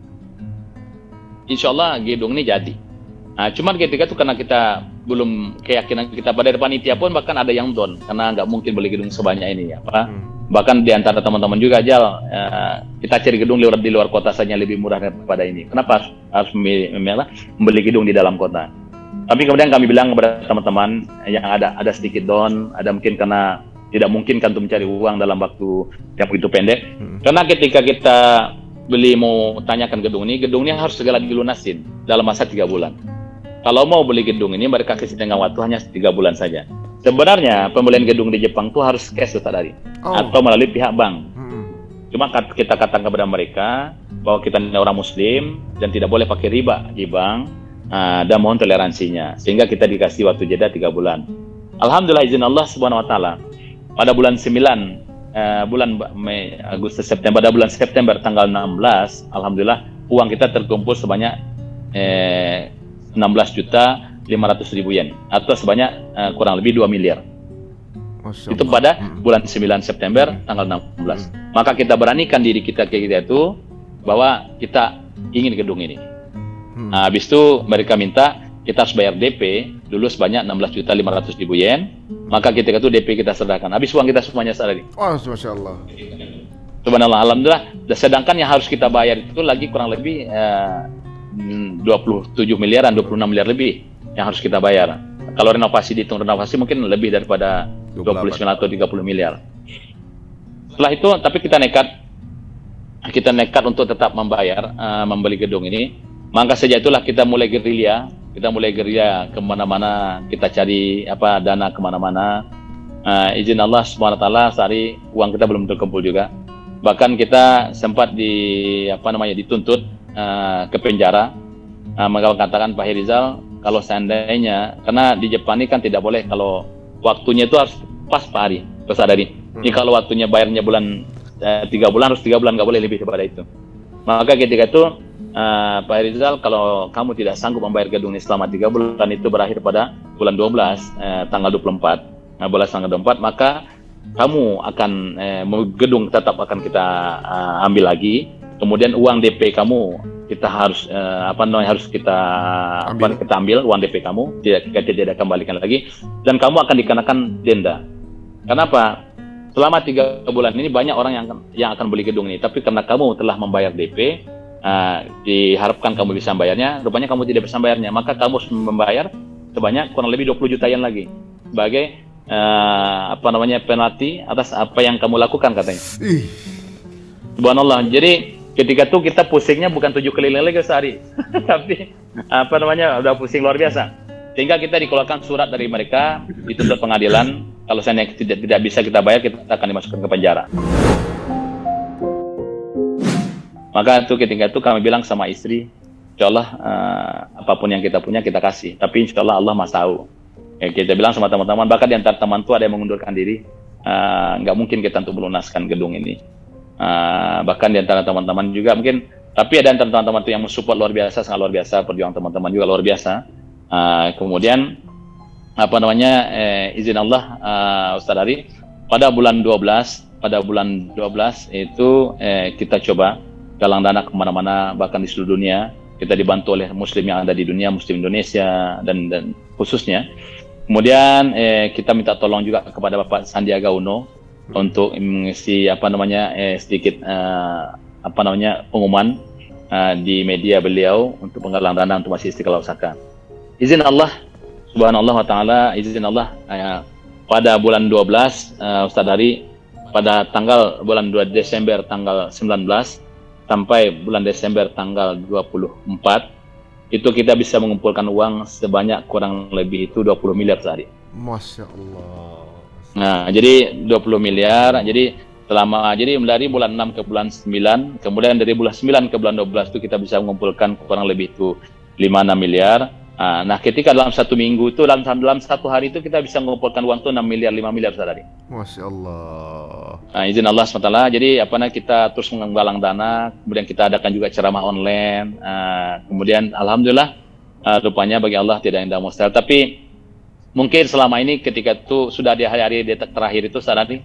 insya Allah gedung ini jadi. Nah, cuman ketika itu karena kita belum keyakinan kita pada panitia pun bahkan ada yang down karena nggak mungkin beli gedung sebanyak ini ya, Pak. Hmm. Bahkan di antara teman-teman juga aja, uh, kita cari gedung di luar, di luar kota saja lebih murah daripada ini. Kenapa harus memilih, membeli gedung di dalam kota? Tapi kemudian kami bilang kepada teman-teman yang ada ada sedikit down, ada mungkin karena tidak mungkin kan untuk mencari uang dalam waktu yang begitu pendek. Hmm. Karena ketika kita beli mau tanyakan gedung ini, gedung ini harus segala dilunasin dalam masa tiga bulan. Kalau mau beli gedung ini, mereka kasih tengah waktu hanya tiga bulan saja. Sebenarnya pembelian gedung di Jepang itu harus cash Ustaz Ari, oh. atau melalui pihak bank. Hmm. Cuma kita katakan kepada mereka bahwa kita ini orang Muslim dan tidak boleh pakai riba di bank, uh, dan mohon toleransinya. Sehingga kita dikasih waktu jeda tiga bulan. Alhamdulillah izin Allah Subhanahu Wa Taala. Pada bulan sembilan, uh, bulan Mei, Agustus, September, pada bulan September tanggal enam belas, alhamdulillah uang kita terkumpul sebanyak eh, enam belas juta lima ratus ribu yen atau sebanyak uh, kurang lebih dua miliar. Masya Itu pada hmm. bulan sembilan September hmm. tanggal enam belas. Hmm. Maka kita beranikan diri kita kayak gitu itu bahwa kita ingin gedung ini. Hmm. Nah, habis itu mereka minta kita harus bayar D P dulu sebanyak enam belas juta lima ratus ribu yen. Maka ketika itu D P kita serahkan. Habis uang kita semuanya sehari. Oh, Masya Allah. Subhanallah, alhamdulillah. Sedangkan yang harus kita bayar itu lagi kurang lebih uh, dua puluh tujuh miliaran, dua puluh enam miliar lebih yang harus kita bayar. Kalau renovasi, dihitung renovasi mungkin lebih daripada dua puluh sembilan atau tiga puluh miliar. Setelah itu, tapi kita nekat. kita nekat untuk tetap membayar, uh, membeli gedung ini, maka sejak itulah kita mulai gerilya, kita mulai gerilya kemana-mana, kita cari apa dana kemana-mana. Uh, izin Allah subhanahu wa taala sehari uang kita belum terkumpul juga. Bahkan kita sempat di apa namanya dituntut uh, ke penjara. Uh, maka katakan Pak Hirizal, kalau seandainya, karena di Jepang ini kan tidak boleh kalau waktunya itu harus pas Pak Hari, terus ada nih. Ini kalau waktunya bayarnya bulan eh, tiga bulan, harus tiga bulan, nggak boleh lebih daripada itu. Maka ketika itu uh, Pak Rizal, kalau kamu tidak sanggup membayar gedung ini selama tiga bulan, itu berakhir pada bulan dua belas, eh, tanggal dua puluh empat, nah, bulan tanggal dua puluh empat, maka kamu akan eh, gedung tetap akan kita uh, ambil lagi. Kemudian uang D P kamu kita harus uh, apa namanya harus kita ambil. Apa, kita ambil uang D P kamu, tidak kita tidak kembalikan lagi, dan kamu akan dikenakan denda. Kenapa? Selama tiga bulan ini banyak orang yang akan, yang akan beli gedung ini, tapi karena kamu telah membayar D P, uh, diharapkan kamu bisa membayarnya, rupanya kamu tidak bisa membayarnya, maka kamu harus membayar sebanyak kurang lebih dua puluh juta yen lagi sebagai uh, apa namanya penalti atas apa yang kamu lakukan katanya. Subhanallah. Jadi ketika itu kita pusingnya bukan tujuh keliling lagi sehari, tapi apa namanya udah pusing luar biasa. Sehingga kita dikeluarkan surat dari mereka, dituntut pengadilan. Kalau saya tidak tidak bisa kita bayar, kita akan dimasukkan ke penjara. Maka itu ketika itu kami bilang sama istri, insya Allah uh, apapun yang kita punya kita kasih. Tapi insya Allah Allah Maha tahu. Ya, kita bilang sama teman-teman, bahkan di antara teman itu ada yang mengundurkan diri. Uh, nggak mungkin kita untuk melunaskan gedung ini. Uh, bahkan di antara teman-teman juga mungkin, tapi ada antara teman-teman itu yang mensupport luar biasa, sangat luar biasa, perjuangan teman-teman juga luar biasa. Uh, kemudian apa namanya eh, izin Allah uh, Ustaz Ari, pada bulan dua belas pada bulan dua belas itu eh, kita coba galang dana kemana-mana, bahkan di seluruh dunia. Kita dibantu oleh muslim yang ada di dunia, muslim Indonesia dan, dan khususnya. Kemudian eh, kita minta tolong juga kepada Bapak Sandiaga Uno untuk mengisi apa namanya eh, sedikit eh, apa namanya pengumuman eh, di media beliau untuk penggalang dana untuk Masjid Istiqlal Osaka. Izin Allah subhanallah wa ta'ala, izin Allah eh, pada bulan dua belas eh, Ustaz Ari, pada tanggal bulan dua Desember tanggal sembilan belas sampai bulan Desember tanggal dua puluh empat itu kita bisa mengumpulkan uang sebanyak kurang lebih itu dua puluh miliar sehari. Masya Allah. Nah, jadi dua puluh miliar. Jadi selama jadi dari bulan enam ke bulan sembilan, kemudian dari bulan sembilan ke bulan dua belas itu kita bisa mengumpulkan kurang lebih itu lima enam miliar. Nah, ketika dalam satu minggu itu dalam dalam satu hari itu kita bisa mengumpulkan uang itu enam miliar lima miliar sehari. Masya Allah. Nah, izin Allah subhanahu wa taala. Jadi apa namanya kita terus menggalang dana, kemudian kita adakan juga ceramah online. Uh, kemudian alhamdulillah uh, rupanya bagi Allah tidak ada yang mustahil. Tapi mungkin selama ini ketika itu sudah di hari-hari terakhir itu saat ini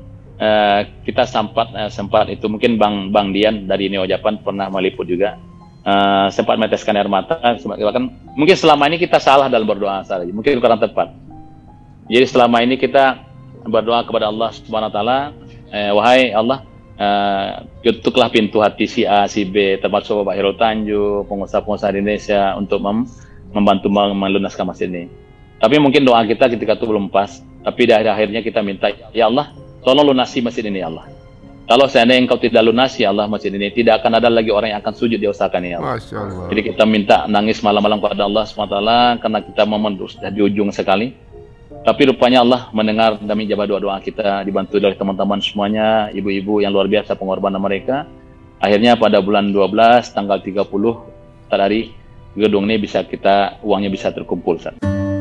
uh, kita sempat uh, sempat itu mungkin Bang Bang Dian dari Neo Japan pernah meliput juga. Uh, sempat meneteskan air mata, bahkan mungkin selama ini kita salah dalam berdoa, salah, mungkin kurang tepat. Jadi selama ini kita berdoa kepada Allah Subhanahu Wa Taala, eh, wahai Allah, uh, ketuklah pintu hati si A, si B, termasuk Bapak Heru Tanju, pengusaha-pengusaha di Indonesia untuk mem membantu melunaskan masjid ini. Tapi mungkin doa kita ketika itu belum pas, tapi di akhirnya kita minta, ya Allah, tolong lunasi masjid ini ya Allah. Kalau seandainya engkau tidak lunasi ya Allah masjid ini, tidak akan ada lagi orang yang akan sujud di Osaka ini ya Allah. Masya Allah. Jadi kita minta nangis malam-malam kepada Allah subhanahu wa taala karena kita memang sudah di ujung sekali. Tapi rupanya Allah mendengar dan menjawab doa-doa kita, dibantu dari teman-teman semuanya, ibu-ibu yang luar biasa pengorbanan mereka. Akhirnya pada bulan dua belas tanggal tiga puluh hari gedung ini bisa kita uangnya bisa terkumpul. Ustaz.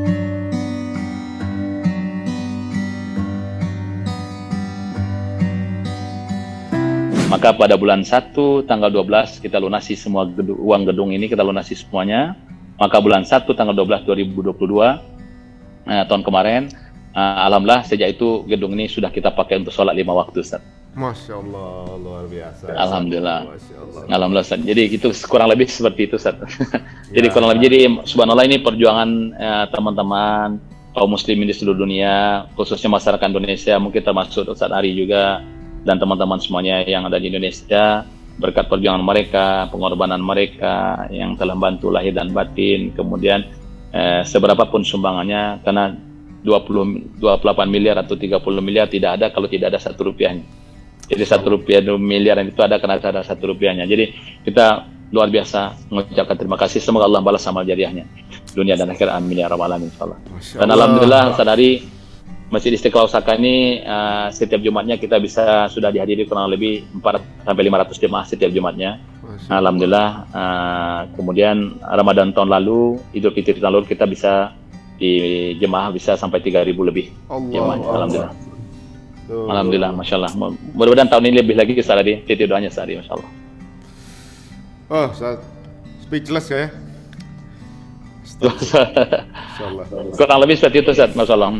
Maka pada bulan satu tanggal dua belas kita lunasi semua gedung, uang gedung ini kita lunasi semuanya. Maka bulan satu tanggal dua belas dua ribu dua puluh dua eh, tahun kemarin, eh, alhamdulillah sejak itu gedung ini sudah kita pakai untuk sholat lima waktu, Ustaz. Masya Allah, luar biasa. Alhamdulillah. Masya Allah. Alhamdulillah, Ustaz. Jadi itu kurang lebih seperti itu, Ustaz. Jadi ya. kurang lebih jadi subhanallah ini perjuangan teman-teman eh, kaum muslimin di seluruh dunia, khususnya masyarakat Indonesia, mungkin termasuk Ustaz Ari juga dan teman-teman semuanya yang ada di Indonesia, berkat perjuangan mereka, pengorbanan mereka yang telah bantu lahir dan batin, kemudian eh, seberapapun sumbangannya, karena dua puluh, dua puluh delapan miliar atau tiga puluh miliar tidak ada kalau tidak ada satu rupiahnya. Jadi satu rupiah dua miliar itu ada karena ada satu rupiahnya. Jadi kita luar biasa mengucapkan terima kasih. Semoga Allah balas amal jariahnya dunia dan akhirat. Amin ya rabbal alamin insyaallah. Dan alhamdulillah sadari Masjid Istiqlal Osaka ini uh, setiap Jumatnya kita bisa sudah dihadiri kurang lebih empat sampai lima ratus jemaah setiap Jumatnya. Alhamdulillah. Uh, kemudian Ramadan tahun lalu, Idul Fitri tahun lalu kita bisa di jemaah bisa sampai tiga ribu lebih jemaah. Alhamdulillah. Oh. Alhamdulillah, masya Allah. Mudah-mudahan tahun ini lebih lagi sadari. Titik doanya sadari, masya Allah. Oh, saat speechless ya. Kurang lebih seperti itu, Ustaz. Masya Allah.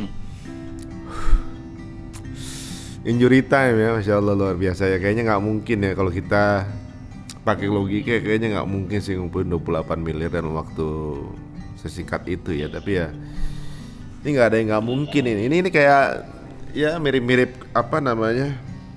Injury time ya, masya Allah luar biasa ya. Kayaknya nggak mungkin ya kalau kita pakai logika, kayaknya nggak mungkin sih ngumpulin dua puluh delapan miliar dalam waktu sesingkat itu ya. Tapi ya ini nggak ada yang nggak mungkin ini. Ini ini kayak ya mirip-mirip apa namanya?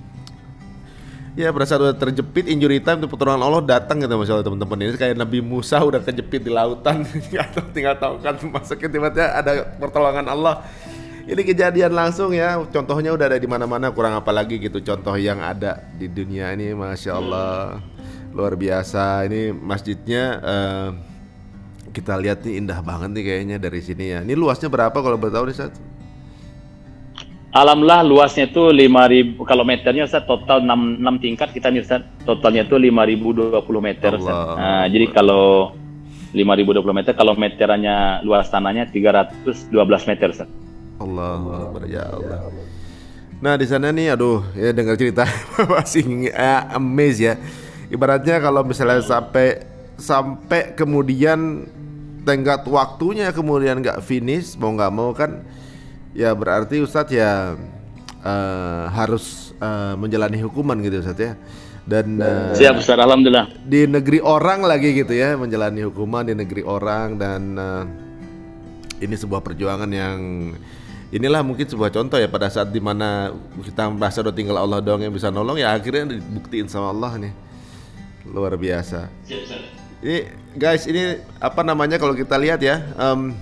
Ya berasa udah terjepit injury time, itu pertolongan Allah datang gitu masya Allah teman-teman. Ini kayak Nabi Musa udah kejepit di lautan, tinggal tinggal tahu kan masuknya tiba-tiba ada pertolongan Allah. Ini kejadian langsung ya, contohnya udah ada di mana-mana, kurang apa lagi gitu contoh yang ada di dunia ini, masya Allah luar biasa. Ini masjidnya uh, kita lihat nih indah banget nih kayaknya dari sini ya. Ini luasnya berapa kalau boleh tahu nih Ustaz? Alhamdulillah luasnya itu lima ribu, kalau meternya Ustaz total enam, enam tingkat kita nih Ustaz, totalnya itu lima ribu dua puluh meter Ustaz. Nah, jadi kalau lima ribu dua puluh meter, kalau meterannya luas tanahnya tiga ratus dua belas meter Ustaz. Allahu Akbar ya Allah. Nah di sana nih, aduh ya dengar cerita masih eh, amazed ya. Ibaratnya kalau misalnya sampai sampai kemudian tenggat waktunya kemudian nggak finish, mau nggak mau kan ya berarti Ustadz ya uh, harus uh, menjalani hukuman gitu Ustadz ya. Dan uh, siap Ustadz, alhamdulillah. Di negeri orang lagi gitu ya, menjalani hukuman di negeri orang. Dan uh, ini sebuah perjuangan yang inilah mungkin sebuah contoh ya, pada saat dimana kita merasa udah tinggal Allah doang yang bisa nolong, ya akhirnya dibuktiin sama Allah nih. Luar biasa. Siap, siap. Ini guys, ini apa namanya kalau kita lihat ya, um,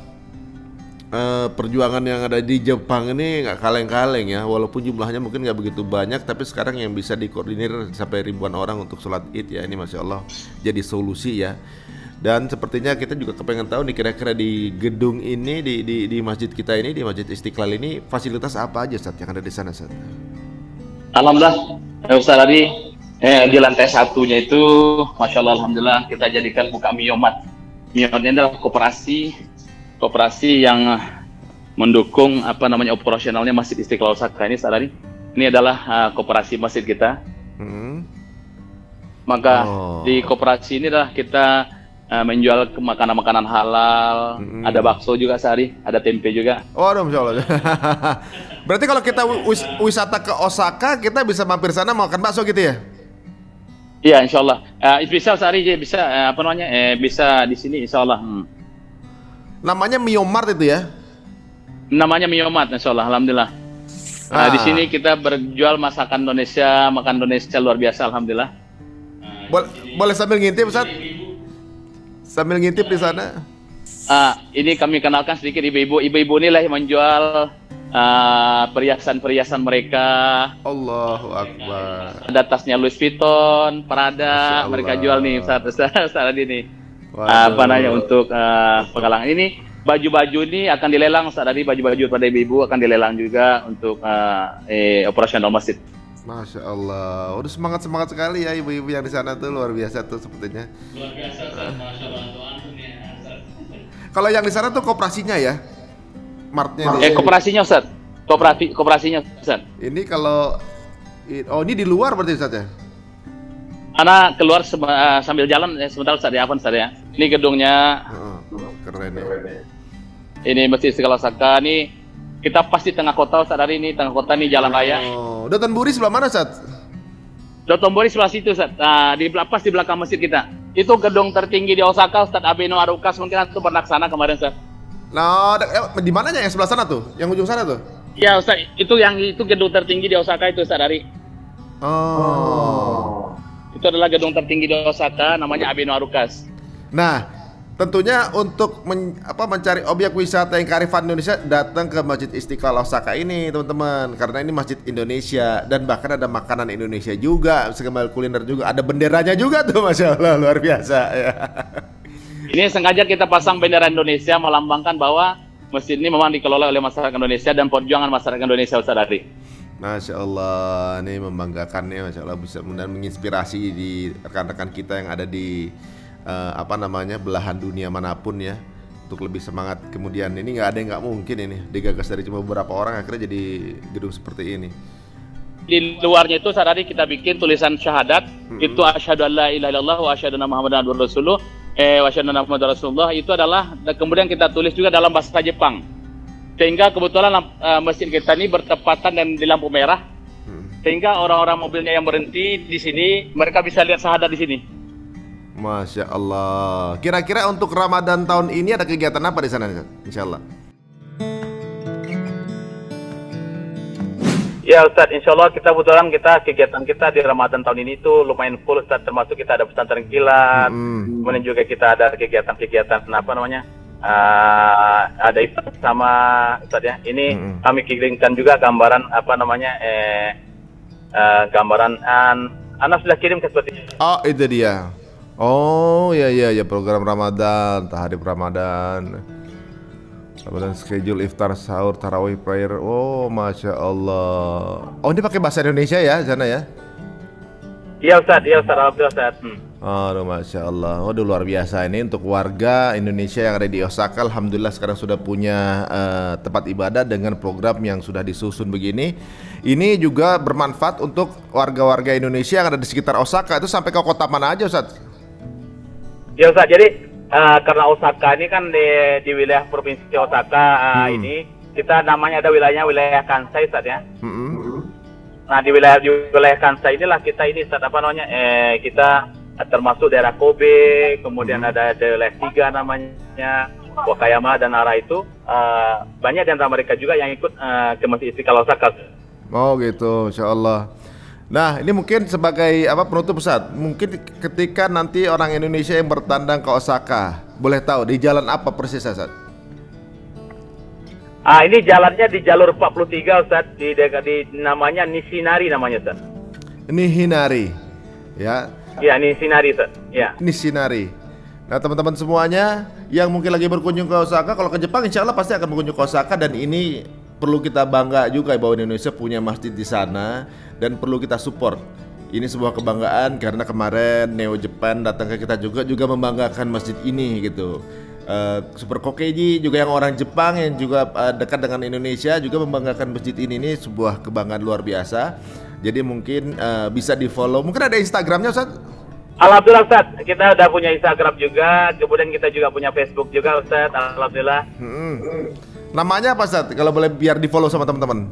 uh, perjuangan yang ada di Jepang ini nggak kaleng-kaleng ya. Walaupun jumlahnya mungkin nggak begitu banyak, tapi sekarang yang bisa dikoordinir sampai ribuan orang untuk sholat id ya, ini masya Allah jadi solusi ya. Dan sepertinya kita juga kepengen tahu nih kira-kira di gedung ini, di, di, di masjid kita ini, di Masjid Istiqlal ini fasilitas apa aja Ustaz yang ada di sana Ustaz? Alhamdulillah Ustaz tadi eh, di lantai satunya itu masya Allah alhamdulillah kita jadikan buka miomat. Miomatnya adalah koperasi koperasi yang mendukung apa namanya operasionalnya Masjid Istiqlal Osaka ini Ustaz tadi. Ini adalah uh, koperasi masjid kita. Hmm. Maka oh. di koperasi ini adalah kita Uh, menjual makanan-makanan halal, mm-hmm. ada bakso juga sehari, ada tempe juga. Oh, aduh, masya Allah. Berarti kalau kita wis wisata ke Osaka, kita bisa mampir sana makan bakso gitu ya? Iya, insya Allah. Uh, bisa sehari bisa uh, apa namanya? Eh, bisa di sini, insya Allah. Hmm. Namanya Miomart itu ya? Namanya Miomart, insya Allah. Alhamdulillah. Ah. Uh, di sini kita berjual masakan Indonesia, makan Indonesia luar biasa, alhamdulillah. Boleh, boleh sambil ngintip, Ustaz? Sambil ngintip di sana. Ah, ini kami kenalkan sedikit ibu-ibu. Ibu-ibu inilah yang menjual uh, perhiasan-perhiasan mereka. Allahu Akbar. Ada tasnya Louis Vuitton, Prada, mereka jual nih saat saat ini. Uh, apa namanya untuk uh, penggalangan ini baju-baju ini akan dilelang saat tadi, baju-baju pada ibu-ibu akan dilelang juga untuk uh, eh, operasional masjid. Masya Allah, udah semangat semangat sekali ya ibu-ibu yang di sana tuh, luar biasa tuh sepertinya. Luar biasa, uh. Masya Allah tuh. Kalau yang di sana tuh koperasinya ya, martnya. Eh koperasinya Ustaz, koperasi koperasinya Ustaz. Ini kalau, oh ini di luar berarti Ustaz ya? Karena keluar uh, sambil jalan eh, sebentar Ustaz ya, apa Ustaz ya? Ini gedungnya. Oh, keren ya. Ini Masjid Istiqlal Osaka nih. Kita pasti tengah kota Ustaz hari ini, tengah kota nih jalan raya. Oh, Dotonbori sebelah mana Ustaz? Dotonbori sebelah situ Ustaz. Nah, di pas di belakang masjid kita. Itu gedung tertinggi di Osaka Ustaz, Abeno Arukas, mungkin itu pernah ke sana kemarin Ustaz. Nah, eh, di mananya yang sebelah sana tuh? Yang ujung sana tuh? Iya Ustaz, itu yang itu gedung tertinggi di Osaka itu Ustaz hari. Oh. Itu adalah gedung tertinggi di Osaka, namanya Abeno Arukas. Nah, tentunya untuk men, apa, mencari objek wisata yang kearifan Indonesia, datang ke Masjid Istiqlal Osaka ini teman-teman, karena ini masjid Indonesia dan bahkan ada makanan Indonesia juga, segala kuliner juga, ada benderanya juga tuh, masya Allah, luar biasa ya. Ini sengaja kita pasang bendera Indonesia melambangkan bahwa masjid ini memang dikelola oleh masyarakat Indonesia dan perjuangan masyarakat Indonesia, Ustaz Ari. Masya Allah, ini membanggakan ya, masya Allah, bisa dan menginspirasi di rekan-rekan kita yang ada di Uh, apa namanya belahan dunia manapun ya, untuk lebih semangat. Kemudian ini nggak ada yang nggak mungkin, ini digagas dari cuma beberapa orang akhirnya jadi gedung seperti ini. Di luarnya itu saat tadi kita bikin tulisan syahadat, hmm. itu asyhadu alla ilaha illallah wa asyhadu anna muhammadan rasulullah eh wa asyhadu anna muhammadan rasulullah, itu adalah, dan kemudian kita tulis juga dalam bahasa Jepang, sehingga kebetulan uh, masjid kita ini bertepatan dan di lampu merah, hmm. sehingga orang-orang mobilnya yang berhenti di sini mereka bisa lihat syahadat di sini. Masya Allah. Kira-kira untuk Ramadan tahun ini ada kegiatan apa di sana, insya Allah? Ya Ustadz, insya Allah kita kebetulan kita kegiatan kita di Ramadan tahun ini itu lumayan full Ustadz, termasuk kita ada pesantren kilat, mm. kemudian juga kita ada kegiatan-kegiatan apa namanya, uh, ada itu sama Ustadz ya. Ini mm. kami kirimkan juga gambaran apa namanya, eh, uh, gambaran an, Anas sudah kirim ke seperti. Oh itu dia. Oh ya ya ya, program Ramadan, taharib Ramadan, Ramadan schedule iftar, sahur, tarawih, prayer. Oh masya Allah. Oh ini pakai bahasa Indonesia ya sana ya? Iya Ustaz, iya Ustaz, alhamdulillah Ustaz. Hmm. Aduh masya Allah. Waduh luar biasa ini untuk warga Indonesia yang ada di Osaka. Alhamdulillah sekarang sudah punya uh, tempat ibadah dengan program yang sudah disusun begini. Ini juga bermanfaat untuk warga-warga Indonesia yang ada di sekitar Osaka. Itu sampai ke kota mana aja Ustaz? Ya Ustaz, jadi uh, karena Osaka ini kan di, di wilayah provinsi Osaka uh, hmm. ini kita namanya ada wilayahnya wilayah Kansai Ustaz ya. Hmm. Nah di wilayah di wilayah Kansai inilah kita ini Ustaz apa namanya eh kita termasuk daerah Kobe, kemudian hmm. ada daerah tiga namanya Wakayama dan Nara itu uh, banyak di antara mereka juga yang ikut uh, ke Masjid Istiqlal Osaka. Oh gitu, insya Allah. Nah ini mungkin sebagai apa penutup Ustaz, mungkin ketika nanti orang Indonesia yang bertandang ke Osaka, boleh tahu di jalan apa persis Ustaz? Ah ini jalannya di jalur empat puluh tiga Ustaz, di, di, di namanya Nishinari namanya Ustaz. Nishinari, ya? Iya Nishinari Ustaz, ya. Nishinari. Nah teman-teman semuanya yang mungkin lagi berkunjung ke Osaka, kalau ke Jepang insya Allah pasti akan berkunjung ke Osaka, dan ini perlu kita bangga juga bahwa Indonesia punya masjid di sana dan perlu kita support. Ini sebuah kebanggaan karena kemarin Neo Japan datang ke kita juga juga membanggakan masjid ini gitu. Uh, Super Kokeji juga yang orang Jepang yang juga uh, dekat dengan Indonesia juga membanggakan masjid ini. Ini sebuah kebanggaan luar biasa. Jadi mungkin uh, bisa di follow. Mungkin ada Instagramnya Ustaz? Alhamdulillah Ustaz, kita udah punya Instagram juga, kemudian kita juga punya Facebook juga Ustaz, alhamdulillah. Hmm. Namanya apa Ustaz? Kalau boleh biar di follow sama teman-teman.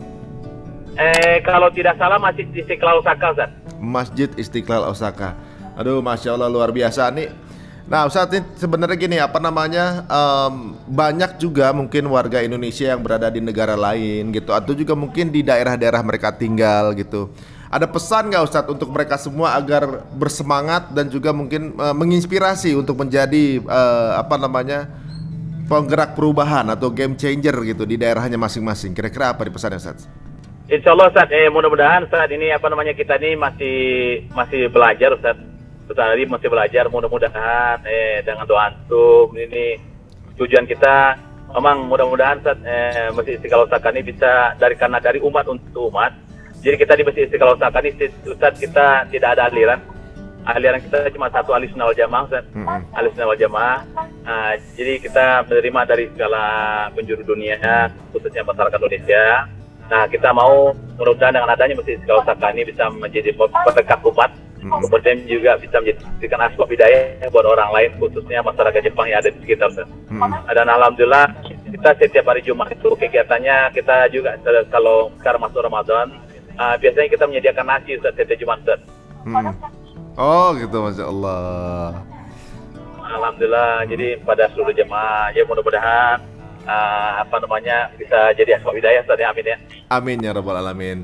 Eh kalau tidak salah Masjid Istiqlal Osaka Ustaz. Masjid Istiqlal Osaka. Aduh masya Allah luar biasa nih. Nah Ustaz, ini sebenarnya gini apa namanya, um, banyak juga mungkin warga Indonesia yang berada di negara lain gitu, atau juga mungkin di daerah-daerah mereka tinggal gitu. Ada pesan nggak Ustadz untuk mereka semua agar bersemangat dan juga mungkin uh, menginspirasi untuk menjadi uh, apa namanya penggerak perubahan atau game changer gitu di daerahnya masing-masing? Kira-kira apa di pesannya Ustadz? Insya Allah Ustadz, eh, mudah-mudahan saat ini apa namanya kita ini masih masih belajar Ustadz. Ustadz Ali masih belajar, mudah-mudahan eh, dengan doa antum ini tujuan kita memang mudah-mudahan Ustadz eh, Masjid Istiqlal Osaka ini bisa dari karena dari umat untuk umat. Jadi kita di Masjid Istiqlal Osaka ini Ustadz kita tidak ada aliran. Aliran kita cuma satu, Ahli Sunnah wal Jamaah Ustadz. Mm-hmm. Ahli Sunnah wal Jamaah. Nah, jadi kita menerima dari segala penjuru dunia, khususnya masyarakat Indonesia. Nah, kita mau mudah-mudahan dengan adanya Masjid Istiqlal Osaka ini bisa menjadi berdekat umat, mm-hmm. kemudian juga bisa menjadikan asbab hidayah buat orang lain, khususnya masyarakat Jepang yang ada di sekitar. Mm-hmm. Dan alhamdulillah kita setiap hari Jumat itu kegiatannya kita juga kalau sekarang masuk Ramadan, uh, biasanya kita menyediakan nasi Ustaz, setiap Jumat Ustaz. Hmm. Oh gitu, masya Allah. Alhamdulillah, jadi pada seluruh jemaah ya mudah-mudahan uh, apa namanya bisa jadi asbab hidayah Ustaz ya, amin ya. Amin ya rabbal alamin.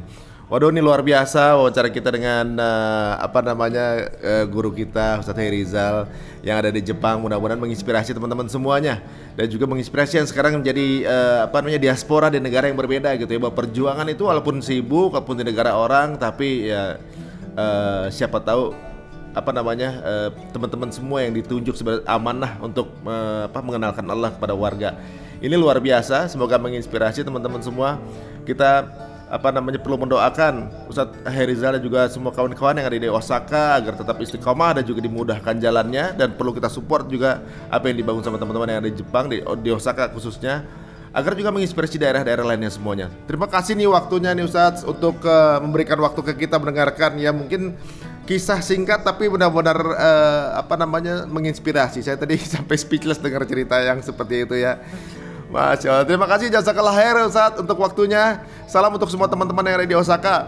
Waduh, ini luar biasa wawancara kita dengan uh, apa namanya uh, guru kita Ustadz Hairizal yang ada di Jepang. Mudah-mudahan menginspirasi teman-teman semuanya dan juga menginspirasi yang sekarang menjadi uh, apa namanya diaspora di negara yang berbeda gitu ya. Bahwa perjuangan itu walaupun sibuk, walaupun di negara orang, tapi ya uh, siapa tahu apa namanya uh, teman-teman semua yang ditunjuk sebagai amanah untuk uh, apa mengenalkan Allah kepada warga. Ini luar biasa. Semoga menginspirasi teman-teman semua. Kita apa namanya perlu mendoakan Ustadz Hairizal dan juga semua kawan-kawan yang ada di Osaka agar tetap istiqomah dan juga dimudahkan jalannya, dan perlu kita support juga apa yang dibangun sama teman-teman yang ada di Jepang, di, di Osaka khususnya, agar juga menginspirasi daerah-daerah lainnya semuanya. Terima kasih nih waktunya nih Ustadz untuk uh, memberikan waktu ke kita mendengarkan ya mungkin kisah singkat tapi benar-benar uh, apa namanya menginspirasi. Saya tadi sampai speechless dengar cerita yang seperti itu ya. Masya Allah, terima kasih jazakallah khair Ustadz untuk waktunya. Salam untuk semua teman-teman yang ada di Osaka.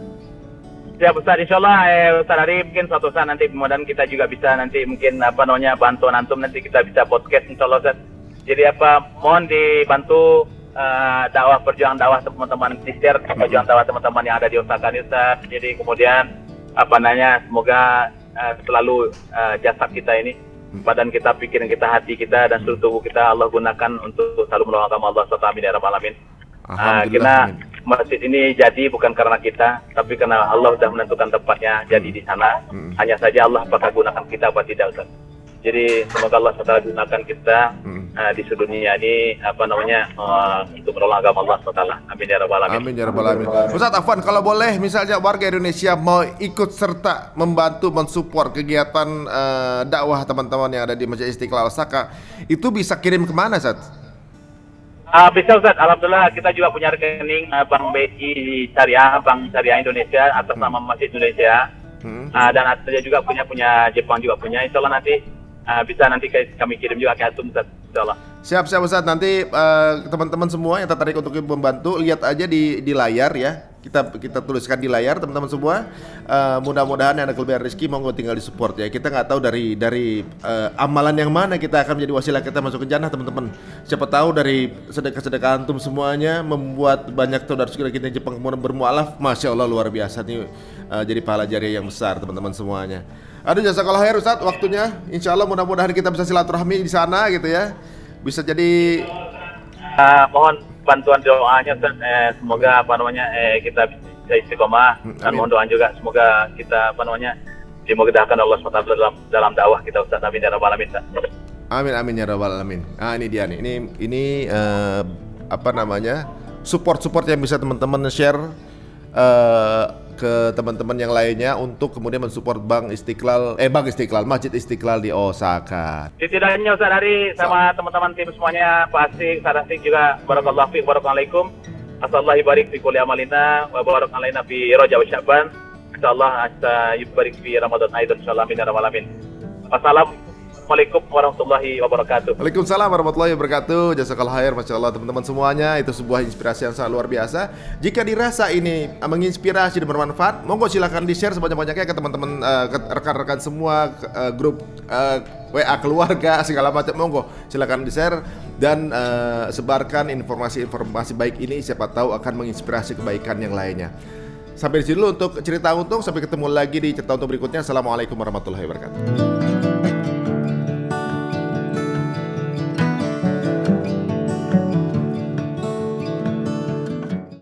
Ya Ustadz, insya Allah eh, Ustadz Ari mungkin suatu saat nanti kemudian kita juga bisa nanti mungkin apa namanya bantu antum, nanti kita bisa podcast insya Allah Ustadz. Jadi apa mohon dibantu uh, dakwah perjuangan dakwah teman-teman di share perjuangan dakwah teman-teman yang ada di Osaka ini Ustadz. Jadi kemudian apa namanya semoga uh, selalu uh, jasad kita ini, badan kita, pikiran kita, hati kita, dan seluruh tubuh kita Allah gunakan untuk selalu menolong Allah subhanahu wa taala. Amin ya rabbal alamin. Uh, kita masjid ini jadi bukan karena kita, tapi karena Allah sudah menentukan tempatnya jadi di sana. Hmm. Hanya saja Allah apakah gunakan kita apa tidak Ustaz. Jadi semoga Allah subhanahu wa taala gunakan kita hmm. uh, di seluruh dunia ini apa namanya uh, untuk menolong agama Allah subhanahu wa taala. Amin ya rabbal alamin. Amin ya rabbal alamin. Ustaz Afwan, kalau boleh misalnya warga Indonesia mau ikut serta membantu mensupport kegiatan uh, dakwah teman-teman yang ada di Masjid Istiqlal Osaka, itu bisa kirim kemana Ustaz? Uh, bisa Ustaz, alhamdulillah kita juga punya rekening uh, Bank B I Syariah, Bank Syariah Indonesia atas hmm. nama Masjid Indonesia. Hmm. Uh, dan ada juga punya punya Jepang juga punya. Insya Allah nanti Uh, bisa nanti kami kirim juga ke antum Ustaz, insyaallah. Siap siap Ustaz, nanti uh, teman-teman semua yang tertarik untuk membantu lihat aja di di layar ya. Kita kita tuliskan di layar teman-teman semua. Uh, mudah-mudahan yang ada kelebihan rezeki monggo tinggal di support ya. Kita nggak tahu dari dari uh, amalan yang mana kita akan menjadi wasilah kita masuk ke jannah teman-teman. Siapa tahu dari sedekah-sedekah antum semuanya membuat banyak saudara-saudara kita di Jepang kemudian bermualaf. Masya Allah luar biasa nih, uh, jadi pahala jariah yang besar teman-teman semuanya. Aduh jazakallah khair Ustaz waktunya. Insya Allah mudah-mudahan kita bisa silaturahmi di sana gitu ya. Bisa jadi uh, mohon bantuan doanya Ustaz. Eh, semoga apa namanya eh, kita bisa istiqomah hmm, dan mohon doa juga semoga kita apa namanya dimudahkan Allah subhanahu wa taala dalam dalam dakwah kita Ustaz. Amin ya rabbal alamin. Amin amin ya rabbal alamin. Ah ini dia nih. Ini ini uh, apa namanya? Support-support yang bisa teman-teman share uh, ke teman-teman yang lainnya untuk kemudian mensupport Bank Istiqlal, eh Bank Istiqlal, Masjid Istiqlal di Osaka. Setidaknya Ustaz Ari sama teman-teman tim semuanya, Pak Asik, Ustaz Asik juga, barakallahu fiik, barakallahu Assalamualaikum barik fi kulli amalina wa barak alaina fi Rajab wa Sya'ban. Insyaallah asa yubarik fi Ramadan aidan insyaallah min rabbal alamin. Assalamualaikum warahmatullahi wabarakatuh. Waalaikumsalam warahmatullahi wabarakatuh. Jazakallah khair, masya Allah teman-teman semuanya. Itu sebuah inspirasi yang sangat luar biasa. Jika dirasa ini menginspirasi dan bermanfaat, monggo silakan di share sebanyak-banyaknya ke teman-teman, uh, ke rekan-rekan semua, uh, grup uh, W A keluarga segala macam. Monggo silakan di share dan uh, sebarkan informasi-informasi baik ini. Siapa tahu akan menginspirasi kebaikan yang lainnya. Sampai di sini dulu untuk cerita untung. Sampai ketemu lagi di cerita untung berikutnya. Assalamualaikum warahmatullahi wabarakatuh.